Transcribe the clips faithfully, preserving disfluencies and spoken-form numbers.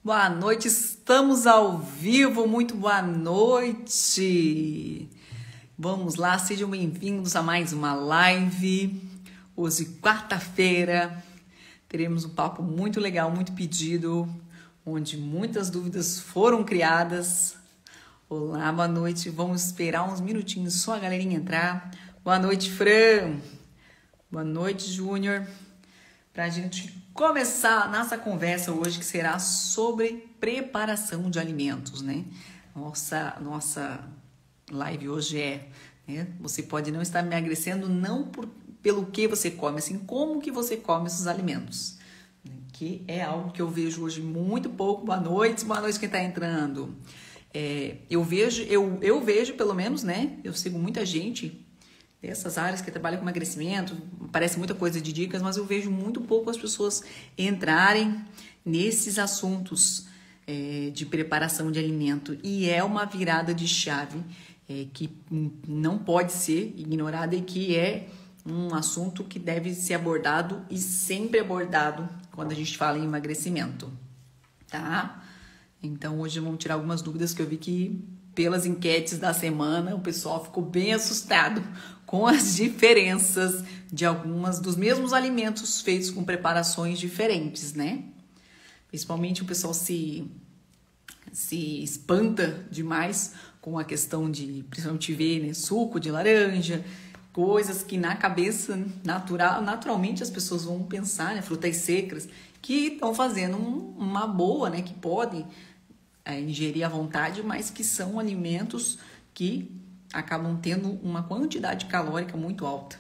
Boa noite, estamos ao vivo, muito boa noite. Vamos lá, sejam bem-vindos a mais uma live. Hoje, quarta-feira, teremos um papo muito legal, muito pedido, onde muitas dúvidas foram criadas. Olá, boa noite, vamos esperar uns minutinhos só a galerinha entrar. Boa noite, Fran. Boa noite, Júnior. Para a gente começar a nossa conversa hoje, que será sobre preparação de alimentos, né? Nossa, nossa live hoje é, né? Você pode não estar emagrecendo não por, pelo que você come, assim como que você come esses alimentos, né? Que é algo que eu vejo hoje muito pouco. Boa noite, boa noite quem está entrando. É, eu vejo, eu, eu vejo pelo menos, né? Eu sigo muita gente dessas áreas que trabalham com emagrecimento, parece muita coisa de dicas, mas eu vejo muito pouco as pessoas entrarem nesses assuntos é, de preparação de alimento. E é uma virada de chave é, que não pode ser ignorada e que é um assunto que deve ser abordado e sempre abordado quando a gente fala em emagrecimento, tá? Então hoje vamos tirar algumas dúvidas que eu vi que pelas enquetes da semana o pessoal ficou bem assustado com as diferenças de algumas dos mesmos alimentos feitos com preparações diferentes, né? Principalmente o pessoal se, se espanta demais com a questão de, principalmente ver, né, suco de laranja, coisas que na cabeça natural, naturalmente as pessoas vão pensar, né, frutas secas, que estão fazendo um, uma boa, né, que podem é, ingerir à vontade, mas que são alimentos que acabam tendo uma quantidade calórica muito alta.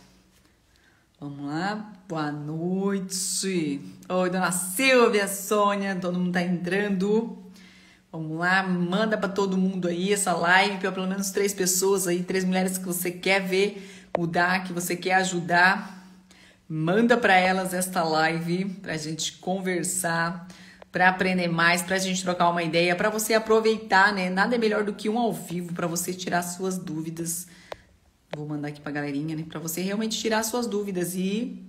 Vamos lá, boa noite. Oi, dona Silvia, Sônia, todo mundo tá entrando. Vamos lá, manda para todo mundo aí essa live, para pelo menos três pessoas aí, três mulheres que você quer ver mudar, que você quer ajudar. Manda para elas esta live pra gente conversar, para aprender mais, para a gente trocar uma ideia, para você aproveitar, né? Nada é melhor do que um ao vivo para você tirar suas dúvidas. Vou mandar aqui para a galerinha, né? Para você realmente tirar suas dúvidas e,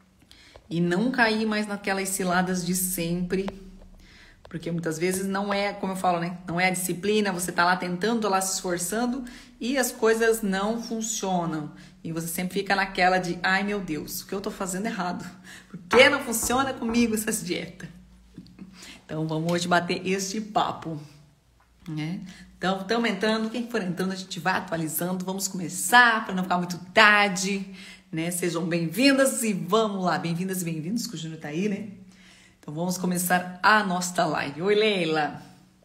e não cair mais naquelas ciladas de sempre. Porque muitas vezes não é, como eu falo, né? Não é a disciplina, você tá lá tentando, lá se esforçando e as coisas não funcionam. E você sempre fica naquela de, ai meu Deus, o que eu tô fazendo errado? Por que não funciona comigo essas dietas? Então, vamos hoje bater este papo, né? Então, estamos entrando, quem for entrando, a gente vai atualizando. Vamos começar, para não ficar muito tarde, né? Sejam bem-vindas e vamos lá. Bem-vindas e bem-vindos, que o Júnior tá aí, né? Então, vamos começar a nossa live. Oi, Leila!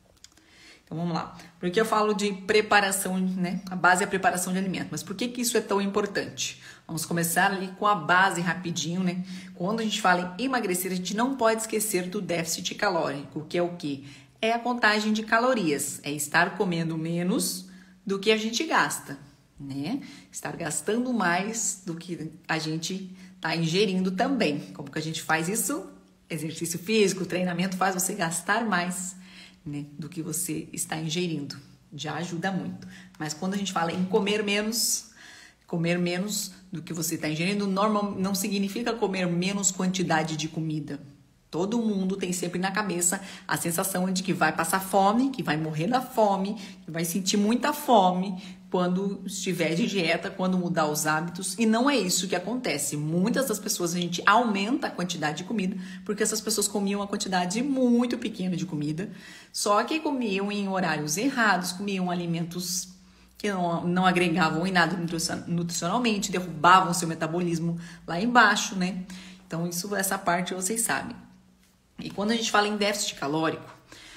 Então, vamos lá. Porque eu falo de preparação, né? A base é a preparação de alimento. Mas por que que isso é tão importante? Vamos começar ali com a base rapidinho, né? Quando a gente fala em emagrecer, a gente não pode esquecer do déficit calórico, que é o quê? É a contagem de calorias. É estar comendo menos do que a gente gasta, né? Estar gastando mais do que a gente está ingerindo também. Como que a gente faz isso? Exercício físico, treinamento faz você gastar mais, né, do que você está ingerindo. Já ajuda muito. Mas quando a gente fala em comer menos, comer menos do que você está ingerindo, normal, não significa comer menos quantidade de comida. Todo mundo tem sempre na cabeça a sensação de que vai passar fome, que vai morrer da fome, que vai sentir muita fome quando estiver de dieta, quando mudar os hábitos. E não é isso que acontece. Muitas das pessoas, a gente aumenta a quantidade de comida, porque essas pessoas comiam uma quantidade muito pequena de comida, só que comiam em horários errados, comiam alimentos que não, não agregavam em nada nutricionalmente, derrubavam seu metabolismo lá embaixo, né? Então, isso, essa parte vocês sabem. E quando a gente fala em déficit calórico,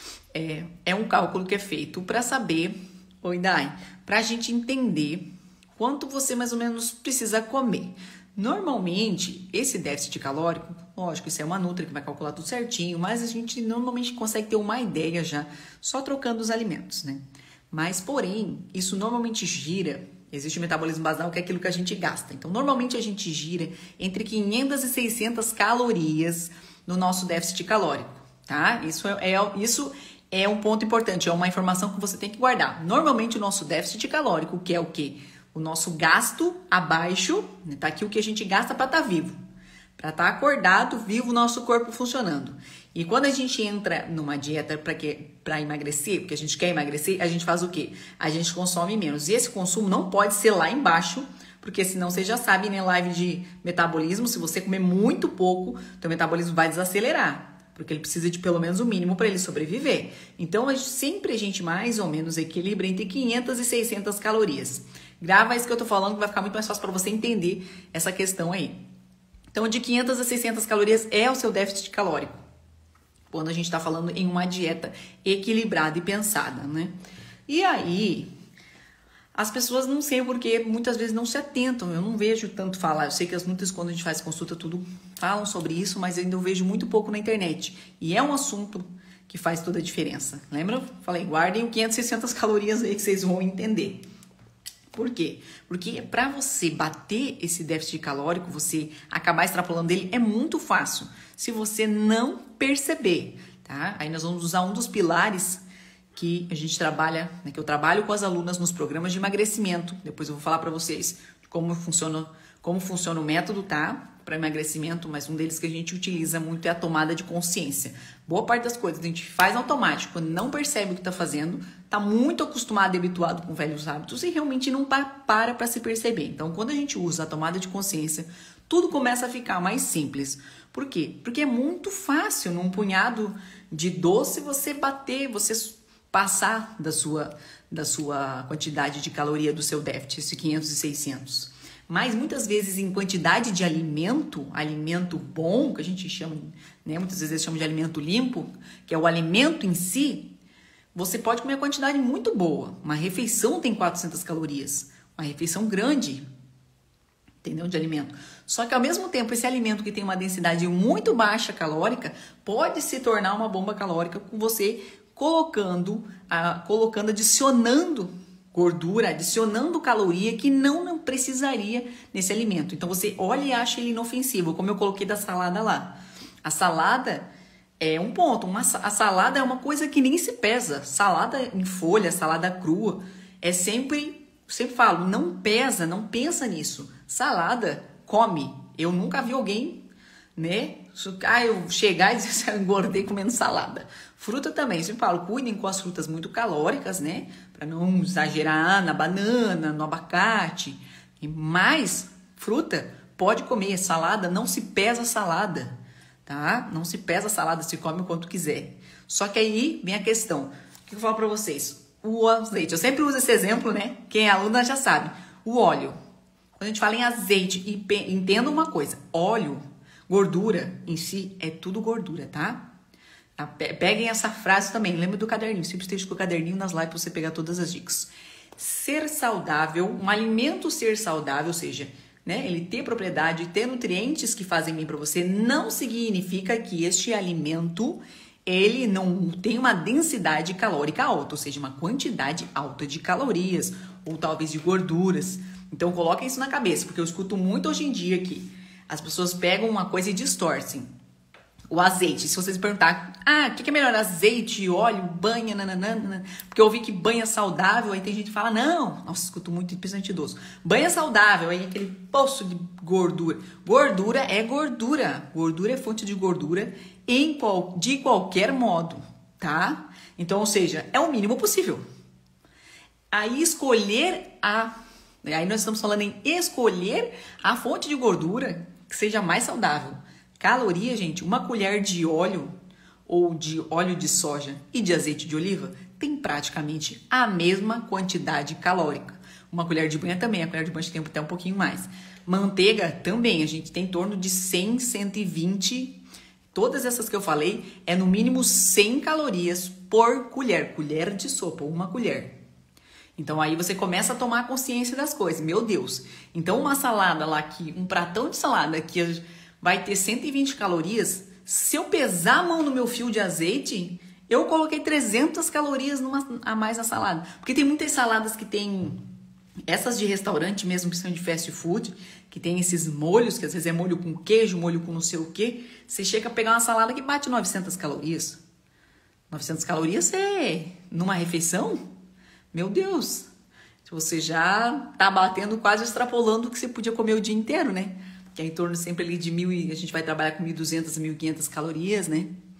é, é um cálculo que é feito para saber, oi Dai, para a gente entender quanto você mais ou menos precisa comer. Normalmente, esse déficit calórico, lógico, isso é uma nutri que vai calcular tudo certinho, mas a gente normalmente consegue ter uma ideia já, só trocando os alimentos, né? Mas, porém, isso normalmente gira, existe o metabolismo basal, que é aquilo que a gente gasta. Então, normalmente a gente gira entre quinhentas e seiscentas calorias no nosso déficit calórico, tá? Isso é, é, isso é um ponto importante, é uma informação que você tem que guardar. Normalmente, o nosso déficit calórico, que é o quê? O nosso gasto abaixo, né? Tá aqui o que a gente gasta para estar vivo. Para estar acordado, vivo, o nosso corpo funcionando. E quando a gente entra numa dieta para que para emagrecer, porque a gente quer emagrecer, a gente faz o quê? A gente consome menos. E esse consumo não pode ser lá embaixo, porque senão você já sabe, né, live de metabolismo, se você comer muito pouco, teu metabolismo vai desacelerar, porque ele precisa de pelo menos o mínimo para ele sobreviver. Então, a gente, sempre a gente mais ou menos equilibra entre quinhentas e seiscentas calorias. Grava isso que eu tô falando, que vai ficar muito mais fácil para você entender essa questão aí. Então, de quinhentas a seiscentas calorias é o seu déficit calórico, quando a gente está falando em uma dieta equilibrada e pensada, né? E aí, as pessoas não sei porque muitas vezes não se atentam, eu não vejo tanto falar, eu sei que as muitas quando a gente faz consulta tudo falam sobre isso, mas ainda eu vejo muito pouco na internet. E é um assunto que faz toda a diferença. Lembra? Eu falei, guardem o quinhentas, seiscentas calorias aí que vocês vão entender. Por quê? Porque para você bater esse déficit calórico, você acabar extrapolando ele, é muito fácil. Se você não perceber, tá? Aí nós vamos usar um dos pilares que a gente trabalha, né, que eu trabalho com as alunas nos programas de emagrecimento. Depois eu vou falar para vocês como funciona, como funciona o método, tá? Para emagrecimento, mas um deles que a gente utiliza muito é a tomada de consciência. Boa parte das coisas a gente faz automático, não percebe o que está fazendo, está muito acostumado e habituado com velhos hábitos e realmente não para para se perceber. Então, quando a gente usa a tomada de consciência, tudo começa a ficar mais simples. Por quê? Porque é muito fácil, num punhado de doce, você bater, você passar da sua, da sua quantidade de caloria do seu déficit, esse quinhentos e seiscentos. Mas muitas vezes em quantidade de alimento, alimento bom, que a gente chama, né, muitas vezes chama de alimento limpo, que é o alimento em si, você pode comer uma quantidade muito boa. Uma refeição tem quatrocentas calorias, uma refeição grande, entendeu, de alimento. Só que ao mesmo tempo, esse alimento que tem uma densidade muito baixa calórica, pode se tornar uma bomba calórica com você colocando, a, colocando, adicionando gordura, adicionando caloria que não, não precisaria nesse alimento. Então você olha e acha ele inofensivo, como eu coloquei da salada lá. A salada é um ponto, uma, a salada é uma coisa que nem se pesa. Salada em folha, salada crua, é sempre, sempre falo, não pesa, não pensa nisso. Salada, come. Eu nunca vi alguém, né? Ah, eu chegar e dizer assim, engordei comendo salada. Fruta também, sempre falo, cuidem com as frutas muito calóricas, né? Para não exagerar na banana, no abacate. Mas fruta pode comer, salada, não se pesa salada, tá? Não se pesa salada, se come o quanto quiser. Só que aí vem a questão, o que eu falo para vocês? O azeite, eu sempre uso esse exemplo, né? Quem é aluna já sabe. O óleo, quando a gente fala em azeite, e entenda uma coisa, óleo, gordura em si é tudo gordura, tá? Peguem essa frase também, lembra do caderninho, sempre esteja com o caderninho nas lives para você pegar todas as dicas. Ser saudável, um alimento ser saudável, ou seja, né, ele ter propriedade, ter nutrientes que fazem bem para você, não significa que este alimento, ele não tem uma densidade calórica alta, ou seja, uma quantidade alta de calorias, ou talvez de gorduras. Então coloquem isso na cabeça, porque eu escuto muito hoje em dia que as pessoas pegam uma coisa e distorcem. O azeite, se vocês perguntar, ah, o que é melhor, azeite, óleo, banha, nananana, porque eu ouvi que banha saudável, aí tem gente que fala, não, nossa, escuto muito, principalmente idoso, banha saudável, aí aquele poço de gordura. Gordura é gordura, gordura é fonte de gordura em qual, de qualquer modo, tá? Então, ou seja, é o mínimo possível. Aí escolher a, aí nós estamos falando em escolher a fonte de gordura que seja mais saudável. Caloria, gente, uma colher de óleo ou de óleo de soja e de azeite de oliva tem praticamente a mesma quantidade calórica. Uma colher de banha também, a colher de banha tem até um pouquinho mais. Manteiga também, a gente tem em torno de cem, cento e vinte. Todas essas que eu falei é no mínimo cem calorias por colher, colher de sopa, uma colher. Então aí você começa a tomar consciência das coisas. Meu Deus, então uma salada lá, que, um pratão de salada que vai ter cento e vinte calorias, se eu pesar a mão no meu fio de azeite, eu coloquei trezentas calorias numa, a mais na salada. Porque tem muitas saladas que tem, essas de restaurante mesmo, que são de fast food, que tem esses molhos, que às vezes é molho com queijo, molho com não sei o quê. Você chega a pegar uma salada que bate novecentas calorias. novecentas calorias é numa refeição? Meu Deus! Você já tá batendo, quase extrapolando o que você podia comer o dia inteiro, né? Que é em torno sempre ali de mil, e a gente vai trabalhar com mil e duzentas, mil e quinhentas calorias, né?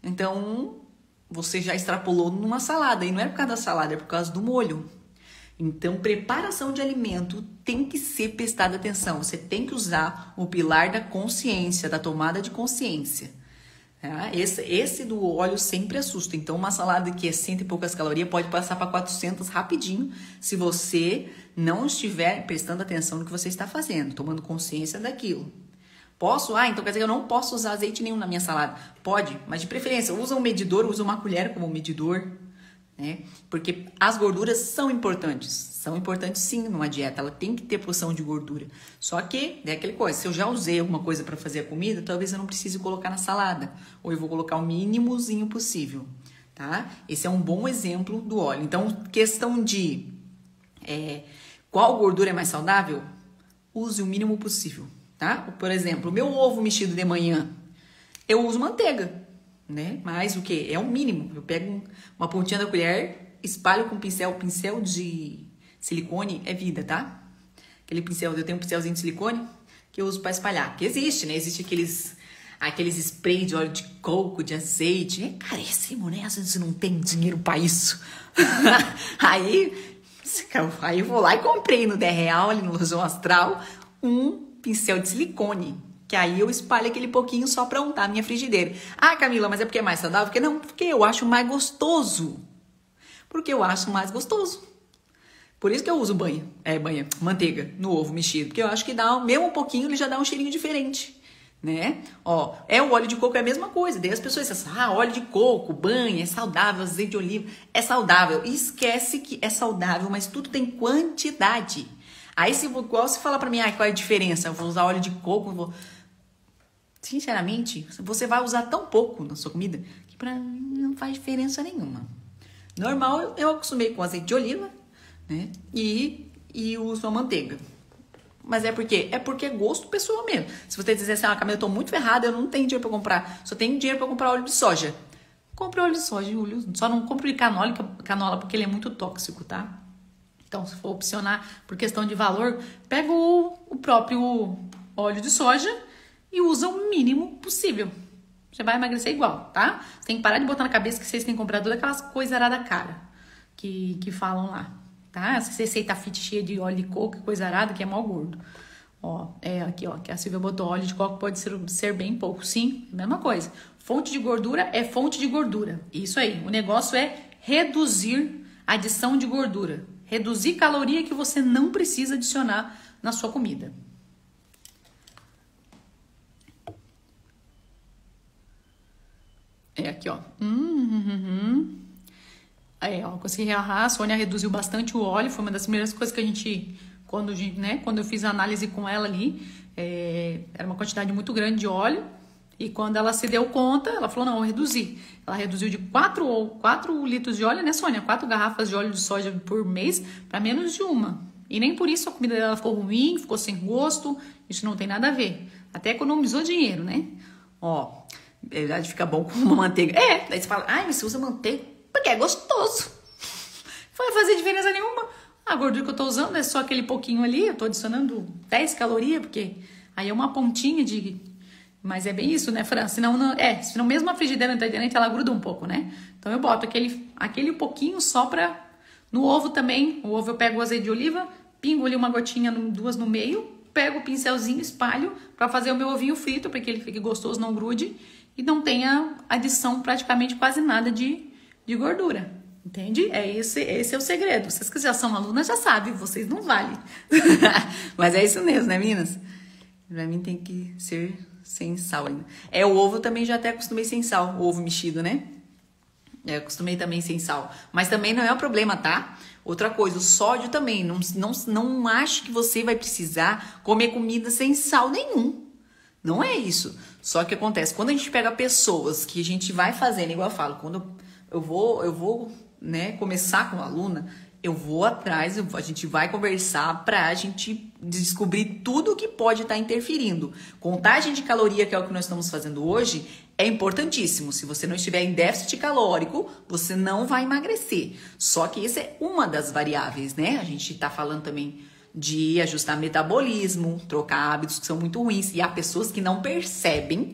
Então, você já extrapolou numa salada. E não é por causa da salada, é por causa do molho. Então, preparação de alimento tem que ser prestada atenção. Você tem que usar o pilar da consciência, da tomada de consciência. Tá? Esse, esse do óleo sempre assusta. Então, uma salada que é cento e poucas calorias pode passar para quatrocentas rapidinho, se você não estiver prestando atenção no que você está fazendo, tomando consciência daquilo. Posso? Ah, então quer dizer que eu não posso usar azeite nenhum na minha salada. Pode, mas de preferência, usa um medidor, usa uma colher como medidor. Né? Porque as gorduras são importantes, são importantes sim numa dieta, ela tem que ter porção de gordura. Só que é aquela coisa, se eu já usei alguma coisa para fazer a comida, talvez eu não precise colocar na salada, ou eu vou colocar o mínimozinho possível, tá? Esse é um bom exemplo do óleo. Então, questão de é, qual gordura é mais saudável, use o mínimo possível, tá? Por exemplo, o meu ovo mexido de manhã, eu uso manteiga. Né? Mas o que? É o mínimo. Eu pego uma pontinha da colher, espalho com pincel, pincel de silicone é vida, tá? Aquele pincel, eu tenho um pincelzinho de silicone que eu uso para espalhar. Que existe, né? Existe aqueles aqueles spray de óleo de coco, de azeite. É caríssimo, né? Às vezes você não tem dinheiro para isso. aí, aí eu vou lá e comprei no dez real, ali no Lojão Astral, um pincel de silicone. Que aí eu espalho aquele pouquinho só pra untar a minha frigideira. Ah, Camila, mas é porque é mais saudável? Porque não, porque eu acho mais gostoso. Porque eu acho mais gostoso. Por isso que eu uso banha, é, banha, manteiga no ovo mexido. Porque eu acho que dá, mesmo um pouquinho, ele já dá um cheirinho diferente. Né? Ó, é o óleo de coco, é a mesma coisa. Daí as pessoas dizem assim, ah, óleo de coco, banha, é saudável, azeite de oliva, é saudável. E esquece que é saudável, mas tudo tem quantidade. Aí, se igual você fala pra mim, ah, qual é a diferença? Eu vou usar óleo de coco, eu vou... Sinceramente, você vai usar tão pouco na sua comida que pra mim não faz diferença nenhuma. Normal, eu, eu acostumei com azeite de oliva, né? E, e uso a manteiga. Mas é porque é porque é gosto pessoal mesmo. Se você dizer assim, ah, Camila, eu tô muito ferrada, eu não tenho dinheiro pra comprar, só tenho dinheiro pra comprar óleo de soja. Compre óleo de soja, Júlio. Só não compre canola, canola porque ele é muito tóxico, tá? Então, se for opcionar por questão de valor, pega o, o próprio óleo de soja e usa o mínimo possível. Você vai emagrecer igual, tá? Você tem que parar de botar na cabeça que vocês têm que comprar todas aquelas coisas arada cara que, que falam lá, tá? Essa receita fit cheia de óleo de coco, coisa arada, que é mal gordo. Ó, é aqui, ó, que a Silvia botou óleo de coco, pode ser, ser bem pouco. Sim, mesma coisa. Fonte de gordura é fonte de gordura. Isso aí. O negócio é reduzir a adição de gordura. Reduzir caloria que você não precisa adicionar na sua comida. É aqui, ó. Uhum. Aí, ó, consegui errar. A Sônia reduziu bastante o óleo. Foi uma das primeiras coisas que a gente, quando, a gente, né, quando eu fiz a análise com ela ali, é, era uma quantidade muito grande de óleo. E quando ela se deu conta, ela falou, não, eu reduzi. Ela reduziu de quatro litros de óleo, né, Sônia? quatro garrafas de óleo de soja por mês para menos de uma. E nem por isso a comida dela ficou ruim, ficou sem gosto. Isso não tem nada a ver. Até economizou dinheiro, né? Ó, na verdade fica bom com uma manteiga. É, daí você fala, ai, mas você usa manteiga porque é gostoso. Não vai fazer diferença nenhuma. A gordura que eu tô usando é só aquele pouquinho ali. Eu tô adicionando dez calorias, porque aí é uma pontinha de... Mas é bem isso, né, Fran? Senão, não, é, senão mesmo a frigideira na internet, ela gruda um pouco, né? Então eu boto aquele, aquele pouquinho só pra... No ovo também, o ovo eu pego o azeite de oliva, pingo ali uma gotinha, duas no meio, pego o pincelzinho, espalho pra fazer o meu ovinho frito, para que ele fique gostoso, não grude e não tenha adição praticamente quase nada de, de gordura. Entende? É esse, esse é o segredo. Vocês que já são alunas já sabem, vocês não valem. Mas é isso mesmo, né, meninas? Pra mim tem que ser... sem sal ainda. É, o ovo também já até acostumei sem sal, o ovo mexido, né? É, acostumei também sem sal. Mas também não é um problema, tá? Outra coisa, o sódio também. Não, não, não ache que você vai precisar comer comida sem sal nenhum. Não é isso. Só que acontece, quando a gente pega pessoas que a gente vai fazendo, igual eu falo, quando eu vou, eu vou, né, começar com a aluna, eu vou atrás, a gente vai conversar pra gente descobrir tudo que pode estar interferindo. Contagem de caloria, que é o que nós estamos fazendo hoje, é importantíssimo. Se você não estiver em déficit calórico, você não vai emagrecer. Só que essa é uma das variáveis, né? A gente tá falando também de ajustar metabolismo, trocar hábitos que são muito ruins. E há pessoas que não percebem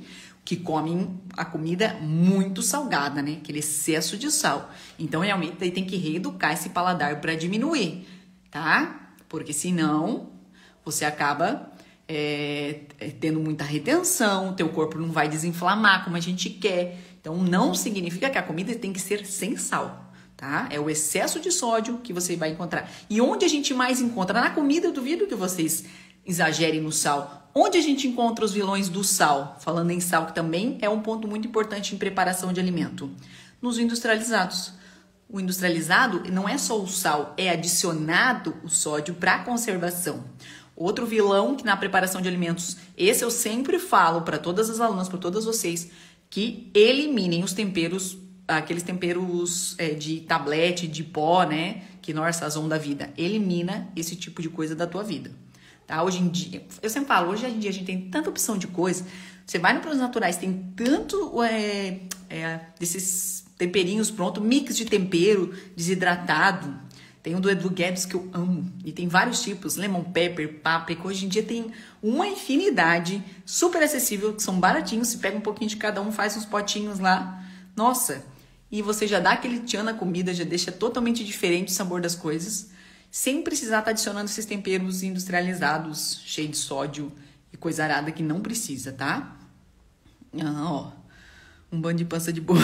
que comem a comida muito salgada, né? Aquele excesso de sal. Então, realmente, daí tem que reeducar esse paladar para diminuir, tá? Porque senão, você acaba é, tendo muita retenção, teu corpo não vai desinflamar como a gente quer. Então, não significa que a comida tem que ser sem sal, tá? É o excesso de sódio que você vai encontrar. E onde a gente mais encontra? Na comida, eu duvido que vocês exagerem no sal. Onde a gente encontra os vilões do sal? Falando em sal, que também é um ponto muito importante em preparação de alimento. Nos industrializados. O industrializado não é só o sal, é adicionado o sódio para conservação. Outro vilão que na preparação de alimentos, esse eu sempre falo para todas as alunas, para todas vocês, que eliminem os temperos, aqueles temperos é, de tablete, de pó, né? Que nós sazon da vida. Elimina esse tipo de coisa da tua vida. Tá? Hoje em dia, eu sempre falo, hoje em dia a gente tem tanta opção de coisa. Você vai no Produtos Naturais, tem tanto é, é, desses temperinhos prontos, mix de tempero desidratado. Tem um do Edu Guedes que eu amo. E tem vários tipos, lemon pepper, páprica. Hoje em dia tem uma infinidade, super acessível, que são baratinhos. Você pega um pouquinho de cada um, faz uns potinhos lá. Nossa! E você já dá aquele tchan na comida, já deixa totalmente diferente o sabor das coisas. Sem precisar estar adicionando esses temperos industrializados, cheios de sódio e coisa arada que não precisa, tá? Ah, ó, um bando de pança de boa.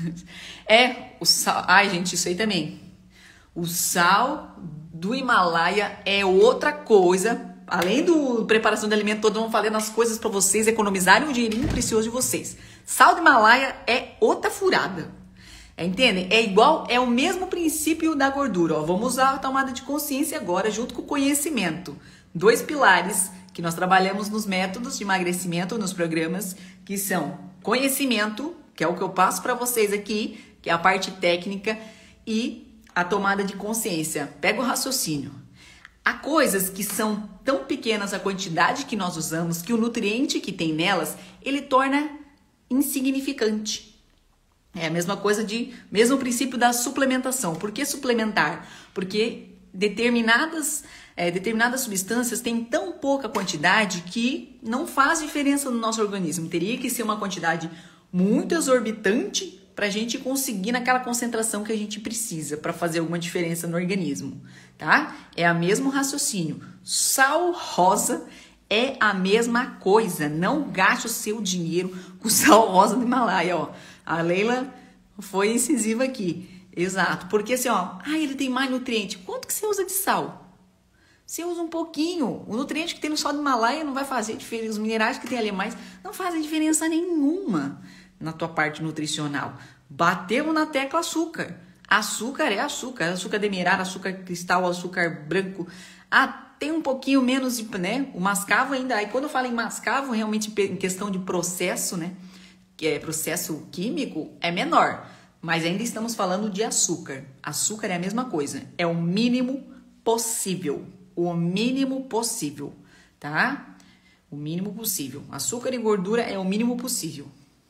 É, o sal... Ai, gente, isso aí também. O sal do Himalaia é outra coisa. Além do preparação de alimento, todo mundo falando as coisas para vocês economizarem um dinheirinho precioso de vocês. Sal do Himalaia é outra furada. Entendem? É igual, é o mesmo princípio da gordura. Ó. Vamos usar a tomada de consciência agora, junto com o conhecimento. Dois pilares que nós trabalhamos nos métodos de emagrecimento, nos programas, que são conhecimento, que é o que eu passo para vocês aqui, que é a parte técnica, e a tomada de consciência. Pega o raciocínio. Há coisas que são tão pequenas a quantidade que nós usamos, que o nutriente que tem nelas, ele torna insignificante. É a mesma coisa de, mesmo princípio da suplementação. Por que suplementar? Porque determinadas, é, determinadas substâncias têm tão pouca quantidade que não faz diferença no nosso organismo. Teria que ser uma quantidade muito exorbitante para a gente conseguir naquela concentração que a gente precisa para fazer alguma diferença no organismo, tá? É o mesmo raciocínio. Sal rosa é a mesma coisa. Não gaste o seu dinheiro com sal rosa do Himalaia, ó. A Leila foi incisiva aqui. Exato. Porque assim, ó, ah, ele tem mais nutriente. Quanto que você usa de sal? Você usa um pouquinho. O nutriente que tem no sal do Himalaia não vai fazer diferença. Os minerais que tem ali mais não fazem diferença nenhuma na tua parte nutricional. Batemos na tecla açúcar. Açúcar é açúcar. Açúcar demerara, açúcar cristal, açúcar branco. Ah, tem um pouquinho menos de, né? O mascavo ainda. Aí quando eu falo em mascavo, realmente em questão de processo, né? Que é processo químico, é menor. Mas ainda estamos falando de açúcar. Açúcar é a mesma coisa. É o mínimo possível. O mínimo possível, tá? O mínimo possível. Açúcar e gordura é o mínimo possível.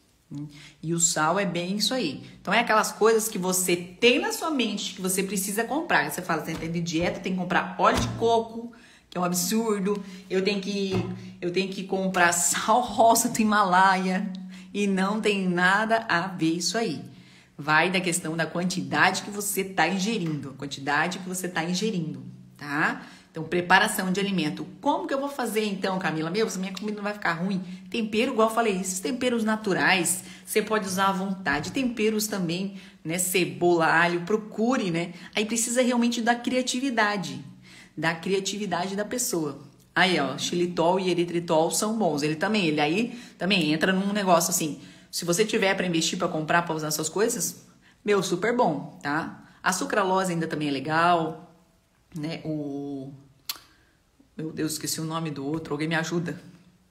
E o sal é bem isso aí. Então, é aquelas coisas que você tem na sua mente que você precisa comprar. Você fala, você tem de dieta, tem que comprar óleo de coco, que é um absurdo. Eu tenho que, eu tenho que comprar sal rosa do Himalaia. E não tem nada a ver isso aí. Vai da questão da quantidade que você está ingerindo. A quantidade que você está ingerindo, tá? Então, preparação de alimento. Como que eu vou fazer então, Camila? Meu, minha comida não vai ficar ruim. Tempero, igual eu falei, esses temperos naturais, você pode usar à vontade. Temperos também, né? Cebola, alho, procure, né? Aí precisa realmente da criatividade. Da criatividade da pessoa. Aí, ó, xilitol e eritritol são bons. Ele também, ele aí também entra num negócio assim. Se você tiver para investir, para comprar, para usar essas coisas, meu, super bom, tá? A sucralose ainda também é legal, né? O... Meu Deus, esqueci o nome do outro. Alguém me ajuda?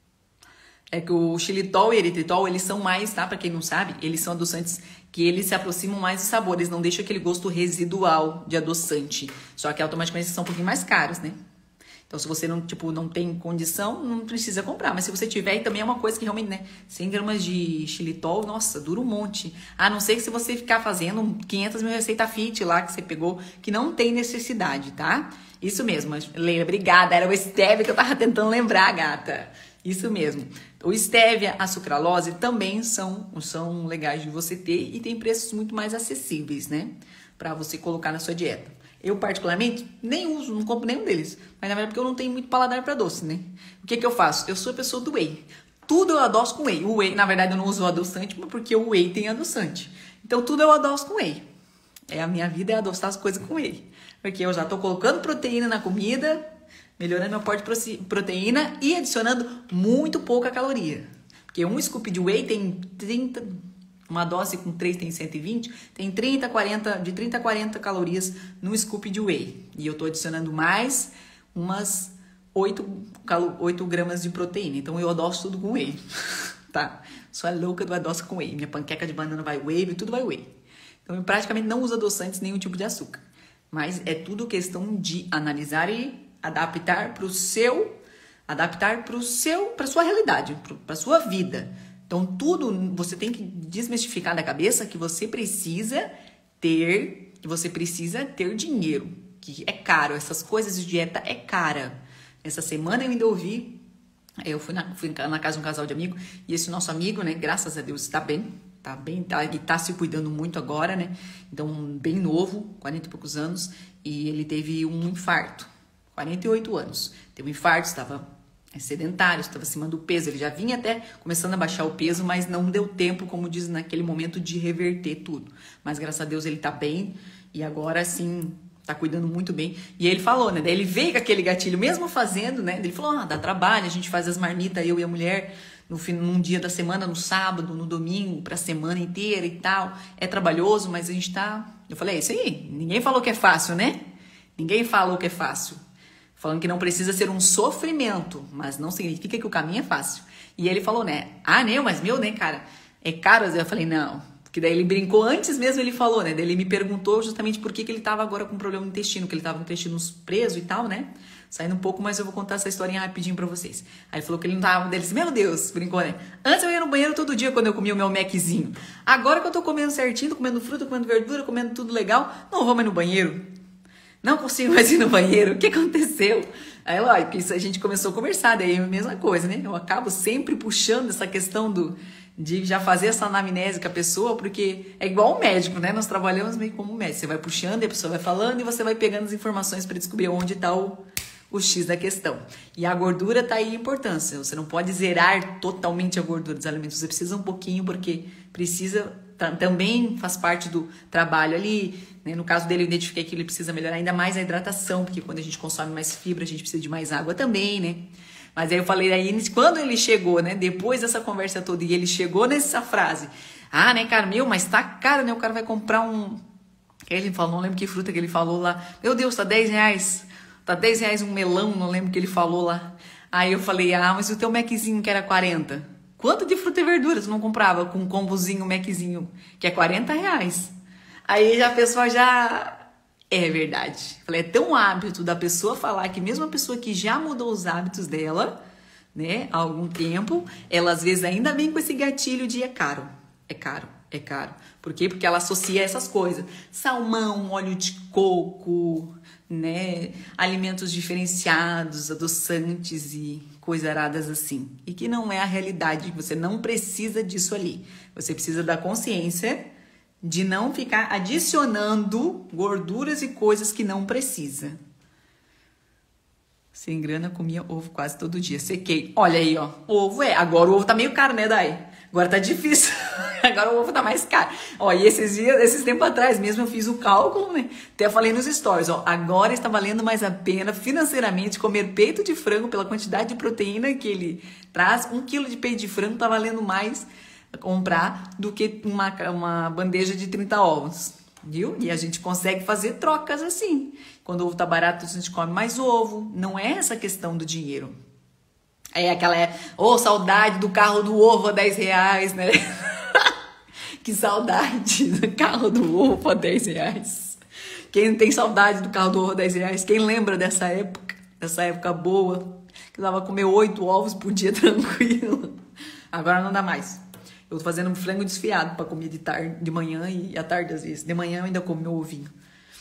É que o xilitol e eritritol, eles são mais, tá? Para quem não sabe, eles são adoçantes que eles se aproximam mais do sabor. Eles não deixam aquele gosto residual de adoçante. Só que automaticamente são um pouquinho mais caros, né? Então, se você não, tipo, não tem condição, não precisa comprar. Mas se você tiver, e também é uma coisa que realmente, né? cem gramas de xilitol, nossa, dura um monte. A não ser que se você ficar fazendo quinhentas mil receita fit lá que você pegou, que não tem necessidade, tá? Isso mesmo. Leila, obrigada. Era o stevia que eu tava tentando lembrar, gata. Isso mesmo. O stevia, a sucralose também são, são legais de você ter e tem preços muito mais acessíveis, né? Pra você colocar na sua dieta. Eu, particularmente, nem uso, não compro nenhum deles. Mas, na verdade, porque eu não tenho muito paladar pra doce, né? O que que eu faço? Eu sou a pessoa do whey. Tudo eu adoço com whey. O whey, na verdade, eu não uso o adoçante, mas porque o whey tem adoçante. Então, tudo eu adoço com whey. É, a minha vida é adoçar as coisas com whey. Porque eu já tô colocando proteína na comida, melhorando meu aporte de proteína e adicionando muito pouca caloria. Porque um scoop de whey tem trinta... Uma dose com três tem cento e vinte, tem trinta, quarenta, de trinta a quarenta calorias no scoop de whey. E eu tô adicionando mais umas oito, oito gramas de proteína. Então eu adoço tudo com whey. Tá? Sou a louca do adoço com whey. Minha panqueca de banana vai whey, tudo vai whey. Então eu praticamente não uso adoçantes, nenhum tipo de açúcar. Mas é tudo questão de analisar e adaptar para o seu, adaptar para o seu, para sua realidade, para sua vida. Então, tudo você tem que desmistificar da cabeça que você precisa ter, que você precisa ter dinheiro, que é caro. Essas coisas de dieta é cara. Essa semana eu ainda ouvi, eu fui na, fui na casa de um casal de amigos, e esse nosso amigo, né, graças a Deus, está bem, tá bem, tá, ele tá se cuidando muito agora, né? Então, bem novo, quarenta e poucos anos, e ele teve um infarto, quarenta e oito anos. Teve um infarto, estava sedentário, estava acima do peso, ele já vinha até começando a baixar o peso, mas não deu tempo, como diz naquele momento, de reverter tudo. Mas graças a Deus ele tá bem e agora sim tá cuidando muito bem. E ele falou, né? Daí ele veio com aquele gatilho, mesmo fazendo, né? Ele falou, ah, dá trabalho, a gente faz as marmitas, eu e a mulher, no fim, num dia da semana, no sábado, no domingo, pra semana inteira e tal. É trabalhoso, mas a gente tá... Eu falei, é isso aí, ninguém falou que é fácil, né? Ninguém falou que é fácil. Falando que não precisa ser um sofrimento, mas não significa que o caminho é fácil. E ele falou, né? Ah, não, mas meu, né, cara? É caro? Eu falei, não. Porque daí ele brincou, antes mesmo ele falou, né? Daí ele me perguntou justamente por que, que ele tava agora com problema no intestino, que ele tava com o intestino preso e tal, né? Saindo um pouco, mas eu vou contar essa historinha rapidinho pra vocês. Aí ele falou que ele não tava... Ele disse, meu Deus, brincou, né? Antes eu ia no banheiro todo dia quando eu comia o meu Maczinho. Agora que eu tô comendo certinho, tô comendo fruta, comendo verdura, comendo tudo legal, não vou mais no banheiro. Não consigo mais ir no banheiro. O que aconteceu? Aí, lógico, isso a gente começou a conversar, daí é a mesma coisa, né? Eu acabo sempre puxando essa questão do, de já fazer essa anamnese com a pessoa, porque é igual o médico, né? Nós trabalhamos meio como médico. Você vai puxando, e a pessoa vai falando, e você vai pegando as informações para descobrir onde está o, o X da questão. E a gordura tá aí a importância. Você não pode zerar totalmente a gordura dos alimentos. Você precisa um pouquinho, porque precisa... também faz parte do trabalho ali, né? No caso dele eu identifiquei que ele precisa melhorar ainda mais a hidratação, porque quando a gente consome mais fibra a gente precisa de mais água também, né? Mas aí eu falei aí, quando ele chegou, né, depois dessa conversa toda, e ele chegou nessa frase, ah, né, cara, meu, mas tá caro, né, o cara vai comprar um, que ele falou, não lembro que fruta que ele falou lá, meu Deus, tá dez reais, tá dez reais um melão, não lembro o que ele falou lá. Aí eu falei, ah, mas o teu Maczinho que era quarenta, quanto de fruta e verdura tu não comprava com um combozinho, um Maczinho, que é quarenta reais? Aí a pessoa já... É verdade. Falei, é tão hábito da pessoa falar que mesmo a pessoa que já mudou os hábitos dela, né, há algum tempo, ela às vezes ainda vem com esse gatilho de é caro, é caro, é caro. Por quê? Porque ela associa essas coisas. Salmão, óleo de coco, né, alimentos diferenciados, adoçantes e coisaradas assim. E que não é a realidade, você não precisa disso ali. Você precisa da consciência de não ficar adicionando gorduras e coisas que não precisa. Sem grana, comia ovo quase todo dia. Sequei. Olha aí, ó. Ovo é. Agora o ovo tá meio caro, né, Dai? Agora tá difícil. Agora o ovo tá mais caro. Ó, e esses dias, esses tempos atrás mesmo eu fiz o cálculo, né? Até falei nos stories, ó. Agora está valendo mais a pena financeiramente comer peito de frango pela quantidade de proteína que ele traz. Um quilo de peito de frango tá valendo mais comprar do que uma, uma bandeja de trinta ovos, viu? E a gente consegue fazer trocas assim. Quando o ovo tá barato, a gente come mais ovo. Não é essa questão do dinheiro. É aquela, ô, oh, saudade do carro do ovo a dez reais, né? Que saudade do carro do ovo a dez reais. Quem não tem saudade do carro do ovo a dez reais? Quem lembra dessa época? Nessa época boa, que dava pra comer oito ovos por dia tranquilo. Agora não dá mais. Eu tô fazendo um frango desfiado pra comer de tarde, de manhã e à tarde às vezes. De manhã eu ainda como meu ovinho.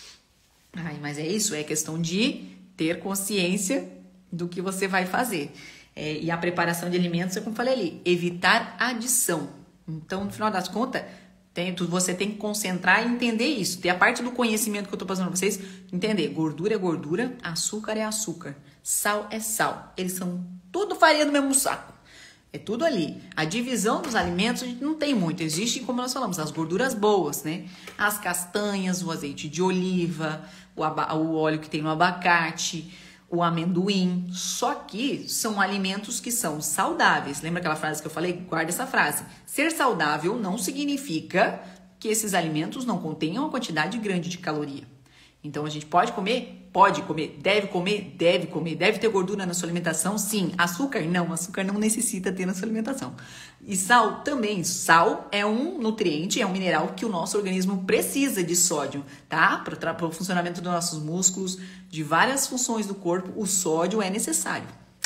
Ai, mas é isso, é questão de ter consciência do que você vai fazer. É, e a preparação de alimentos, é como eu falei ali, evitar adição. Então, no final das contas, tem, você tem que concentrar e entender isso. Tem a parte do conhecimento que eu tô passando pra vocês, entender. Gordura é gordura, açúcar é açúcar, sal é sal. Eles são tudo farinha do mesmo saco. É tudo ali. A divisão dos alimentos a gente não tem muito. Existe, como nós falamos, as gorduras boas, né? As castanhas, o azeite de oliva, o, o óleo que tem no abacate, o amendoim. Só que são alimentos que são saudáveis. Lembra aquela frase que eu falei? Guarda essa frase. Ser saudável não significa que esses alimentos não contenham uma quantidade grande de caloria. Então, a gente pode comer? Pode comer. Deve comer? Deve comer. Deve ter gordura na sua alimentação? Sim. Açúcar? Não. Açúcar não necessita ter na sua alimentação. E sal também. Sal é um nutriente, é um mineral que o nosso organismo precisa de sódio, tá? Para o funcionamento dos nossos músculos, de várias funções do corpo, o sódio é necessário.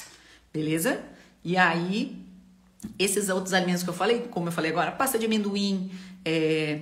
Beleza? E aí, esses outros alimentos que eu falei, como eu falei agora, pasta de amendoim, é...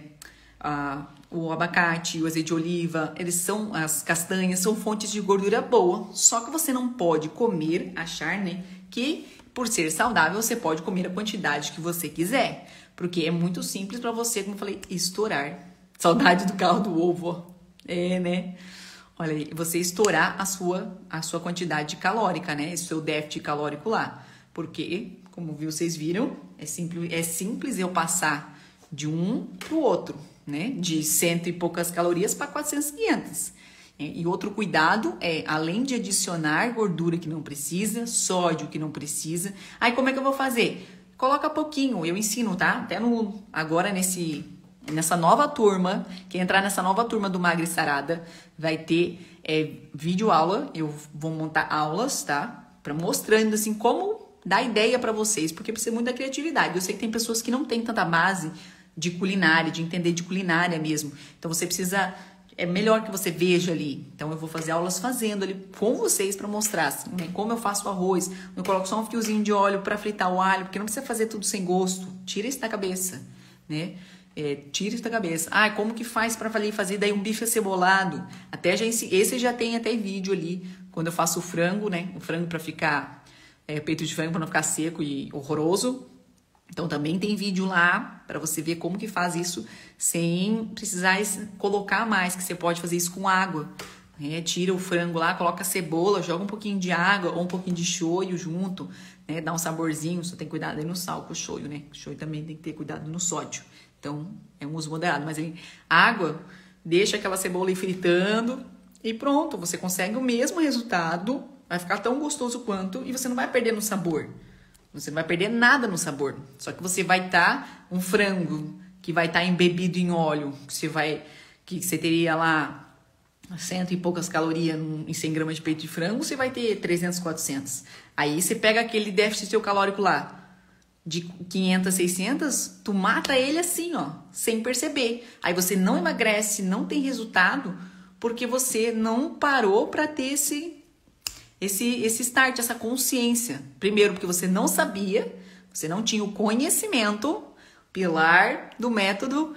A, o abacate, o azeite de oliva, eles são, as castanhas são fontes de gordura boa, só que você não pode comer, achar, né, que por ser saudável você pode comer a quantidade que você quiser, porque é muito simples para você, como eu falei, estourar. Saudade do carro do ovo, ó. É, né? Olha aí, você estourar a sua, a sua quantidade calórica, né, o seu déficit calórico lá, porque, como vocês viram, é simples, é simples eu passar de um pro outro, né? De cento e poucas calorias para quatrocentas, quinhentas. E outro cuidado é, além de adicionar gordura que não precisa, sódio que não precisa, aí como é que eu vou fazer? Coloca pouquinho, eu ensino, tá? Até no, agora nesse, nessa nova turma, quem entrar nessa nova turma do Magra e Sarada, vai ter é, vídeo aula, eu vou montar aulas, tá? Pra mostrando assim como dar ideia para vocês, porque precisa muito da criatividade. Eu sei que tem pessoas que não têm tanta base de culinária, de entender de culinária mesmo. Então você precisa, é melhor que você veja ali. Então eu vou fazer aulas fazendo ali com vocês para mostrar assim, né, como eu faço o arroz. Eu coloco só um fiozinho de óleo para fritar o alho, porque não precisa fazer tudo sem gosto. Tira isso da cabeça, né? É, tira isso da cabeça. Ah, como que faz para fazer daí um bife acebolado? Até já esse já tem até vídeo ali quando eu faço o frango, né? O frango para ficar é, peito de frango para não ficar seco e horroroso. Então também tem vídeo lá para você ver como que faz isso sem precisar colocar mais, que você pode fazer isso com água. Né? Tira o frango lá, coloca a cebola, joga um pouquinho de água ou um pouquinho de shoyu junto, né? Dá um saborzinho, só tem cuidado aí no sal com o shoyu, né? O shoyu também tem que ter cuidado no sódio. Então é um uso moderado, mas aí água, deixa aquela cebola aí fritando e pronto, você consegue o mesmo resultado, vai ficar tão gostoso quanto e você não vai perder no sabor. Você não vai perder nada no sabor. Só que você vai estar tá um frango que vai estar tá embebido em óleo, que você vai, que você teria lá cento e poucas calorias em cem gramas de peito de frango, você vai ter trezentos, quatrocentos. Aí você pega aquele déficit seu calórico lá de quinhentas, seiscentas, tu mata ele assim, ó, sem perceber. Aí você não emagrece, não tem resultado, porque você não parou para ter esse Esse, esse start, essa consciência. Primeiro, porque você não sabia, você não tinha o conhecimento, pilar do método,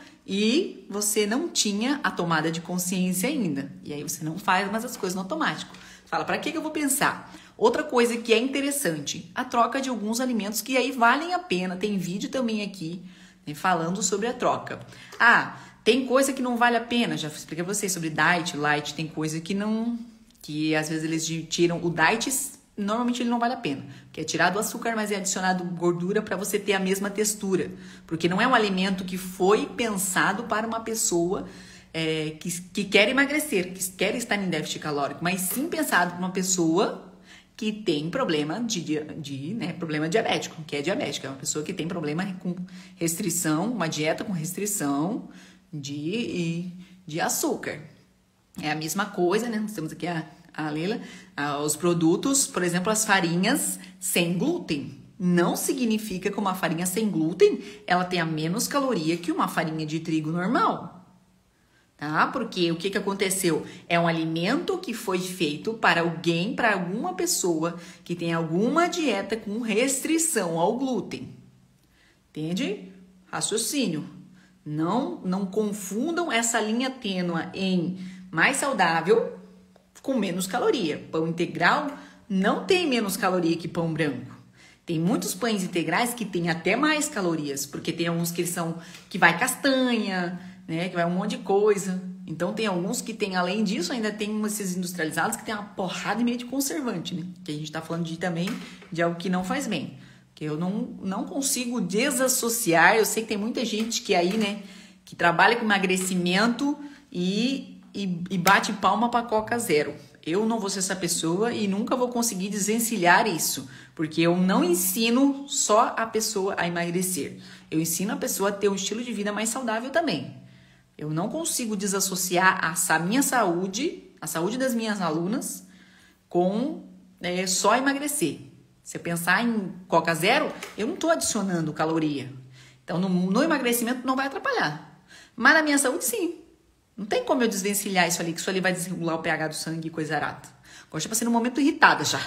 e você não tinha a tomada de consciência ainda. E aí você não faz mais as coisas no automático. Fala, para que que eu vou pensar? Outra coisa que é interessante, a troca de alguns alimentos que aí valem a pena. Tem vídeo também aqui, né, falando sobre a troca. Ah, tem coisa que não vale a pena. Já expliquei pra vocês sobre diet, light, tem coisa que não... que às vezes eles tiram o diet, normalmente ele não vale a pena, que é tirado o açúcar, mas é adicionado gordura para você ter a mesma textura, porque não é um alimento que foi pensado para uma pessoa é, que, que quer emagrecer, que quer estar em déficit calórico, mas sim pensado para uma pessoa que tem problema de, de né, problema diabético, que é diabética, é uma pessoa que tem problema com restrição, uma dieta com restrição de, de açúcar. É a mesma coisa, né? Nós temos aqui a, a Leila, a, os produtos, por exemplo, as farinhas sem glúten. Não significa que uma farinha sem glúten, ela tenha menos caloria que uma farinha de trigo normal. tá? Porque o que, que aconteceu? É um alimento que foi feito para alguém, para alguma pessoa que tem alguma dieta com restrição ao glúten. Entende? Raciocínio. Não, não confundam essa linha tênue em mais saudável com menos caloria. Pão integral não tem menos caloria que pão branco. Tem muitos pães integrais que têm até mais calorias, porque tem alguns que são que vai castanha, né, que vai um monte de coisa. Então tem alguns que tem, além disso, ainda tem esses industrializados que tem uma porrada e meio de conservante, né? Que a gente tá falando de também de algo que não faz bem. Que eu não, não consigo desassociar. Eu sei que tem muita gente que aí, né, que trabalha com emagrecimento e, e, e bate palma pra Coca Zero. Eu não vou ser essa pessoa e nunca vou conseguir desencilhar isso, porque eu não ensino só a pessoa a emagrecer. Eu ensino a pessoa a ter um estilo de vida mais saudável também. Eu não consigo desassociar a minha saúde, a saúde das minhas alunas, com é, só emagrecer. Se eu pensar em Coca Zero, eu não estou adicionando caloria. Então, no, no emagrecimento não vai atrapalhar. Mas na minha saúde, sim. Não tem como eu desvencilhar isso ali, que isso ali vai desregular o pH do sangue e coisa arada. Agora, já passei num momento irritada já.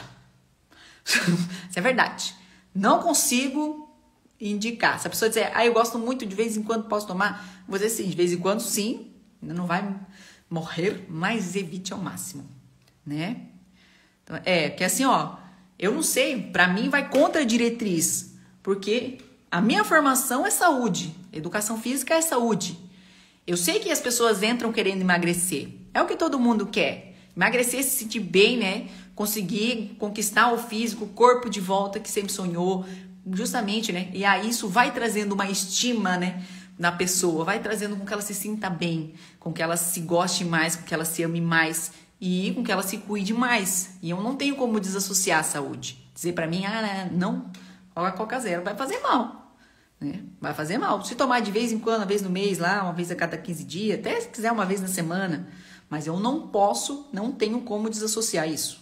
Isso é verdade. Não consigo indicar. Se a pessoa disser, ah, eu gosto muito, de vez em quando posso tomar, vou dizer sim, de vez em quando sim, não vai morrer, mas evite ao máximo, né? Então, é, que assim, ó, eu não sei, pra mim vai contra a diretriz, porque a minha formação é saúde, educação física é saúde. Eu sei que as pessoas entram querendo emagrecer, é o que todo mundo quer, emagrecer, se sentir bem, né? Conseguir conquistar o físico, o corpo de volta que sempre sonhou, justamente, né? E aí isso vai trazendo uma estima, né, na pessoa, vai trazendo com que ela se sinta bem, com que ela se goste mais, com que ela se ame mais e com que ela se cuide mais. E eu não tenho como desassociar a saúde. Dizer pra mim, ah, não, a Coca Zero vai fazer mal, né? Vai fazer mal. Se tomar de vez em quando, uma vez no mês lá, uma vez a cada quinze dias, até se quiser uma vez na semana, mas eu não posso, não tenho como desassociar isso.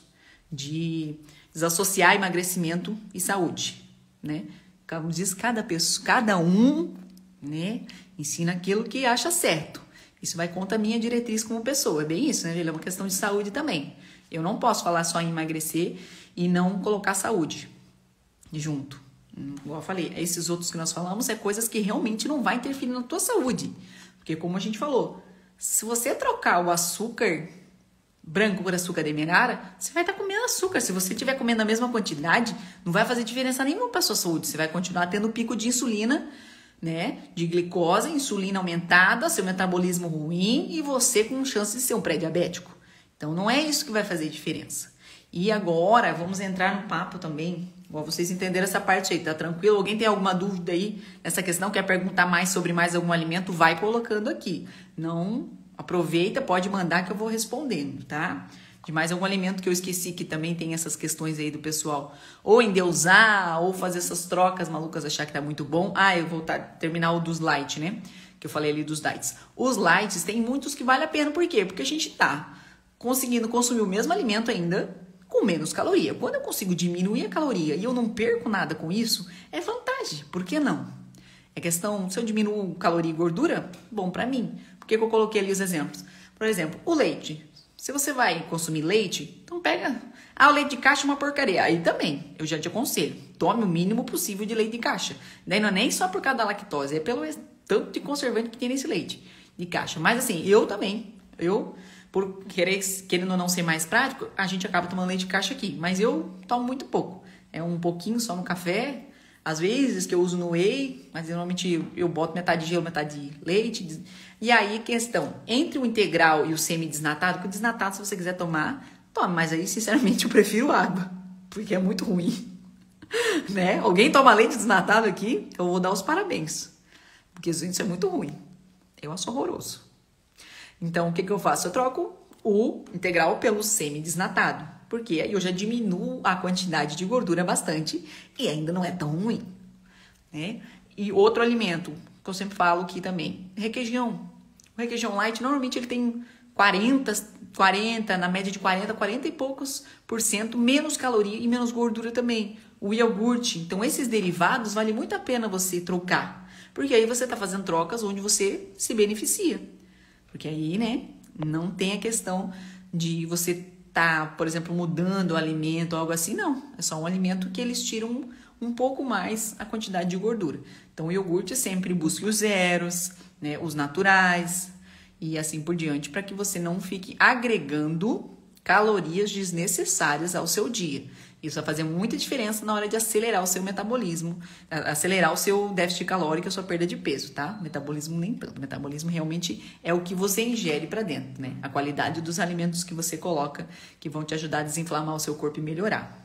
De desassociar emagrecimento e saúde, né? Como diz cada pessoa, cada um, né, ensina aquilo que acha certo. Isso vai contra a minha diretriz como pessoa. É bem isso, né? É uma questão de saúde também. Eu não posso falar só em emagrecer e não colocar saúde junto. Igual eu falei, esses outros que nós falamos é coisas que realmente não vai interferir na tua saúde. Porque como a gente falou, se você trocar o açúcar branco por açúcar demerara, você vai estar comendo açúcar. Se você estiver comendo a mesma quantidade, não vai fazer diferença nenhuma para a sua saúde. Você vai continuar tendo pico de insulina, né? De glicose, insulina aumentada, seu metabolismo ruim e você com chance de ser um pré-diabético. Então, não é isso que vai fazer diferença. E agora, vamos entrar no papo também. Igual vocês entenderam essa parte aí, tá tranquilo? Alguém tem alguma dúvida aí nessa questão? Quer perguntar mais sobre mais algum alimento? Vai colocando aqui. Não... Aproveita, pode mandar que eu vou respondendo, tá? De mais algum alimento que eu esqueci, que também tem essas questões aí do pessoal. Ou endeusar, ou fazer essas trocas malucas, achar que tá muito bom. Ah, eu vou tá, terminar o dos light, né? Que eu falei ali dos lights. Os lights, tem muitos que vale a pena. Por quê? Porque a gente tá conseguindo consumir o mesmo alimento ainda com menos caloria. Quando eu consigo diminuir a caloria e eu não perco nada com isso, é vantagem. Por que não? É questão, se eu diminuo caloria e gordura, bom pra mim. Por que que eu coloquei ali os exemplos? Por exemplo, o leite. Se você vai consumir leite, então pega... Ah, o leite de caixa é uma porcaria. Aí também, eu já te aconselho. Tome o mínimo possível de leite de caixa. Daí não é nem só por causa da lactose, é pelo tanto de conservante que tem nesse leite de caixa. Mas assim, eu também, eu, por querer, querendo ou não ser mais prático, a gente acaba tomando leite de caixa aqui. Mas eu tomo muito pouco. É um pouquinho só no café... Às vezes que eu uso no whey, mas normalmente eu boto metade de gelo, metade de leite. E aí, questão, entre o integral e o semi-desnatado, que o desnatado, se você quiser tomar, tome. Mas aí, sinceramente, eu prefiro água, porque é muito ruim. Né? Alguém toma leite desnatado aqui, eu vou dar os parabéns. Porque isso é muito ruim. Eu acho horroroso. Então, o que, que eu faço? Eu troco o integral pelo semi-desnatado. Porque aí eu já diminuo a quantidade de gordura bastante e ainda não é tão ruim, né? E outro alimento que eu sempre falo aqui também, requeijão. O requeijão light, normalmente ele tem quarenta, quarenta, na média de quarenta, quarenta e poucos por cento menos caloria e menos gordura também. O iogurte, então esses derivados vale muito a pena você trocar, porque aí você está fazendo trocas onde você se beneficia, Porque aí, né, não tem a questão de você tá, por exemplo, mudando o alimento ou algo assim, não. É só um alimento que eles tiram um pouco mais a quantidade de gordura. Então, o iogurte sempre busque os zeros, né, os naturais e assim por diante, para que você não fique agregando calorias desnecessárias ao seu dia. Isso vai fazer muita diferença na hora de acelerar o seu metabolismo, acelerar o seu déficit calórico, a sua perda de peso, tá? Metabolismo nem tanto. O metabolismo realmente é o que você ingere para dentro, né? A qualidade dos alimentos que você coloca, que vão te ajudar a desinflamar o seu corpo e melhorar.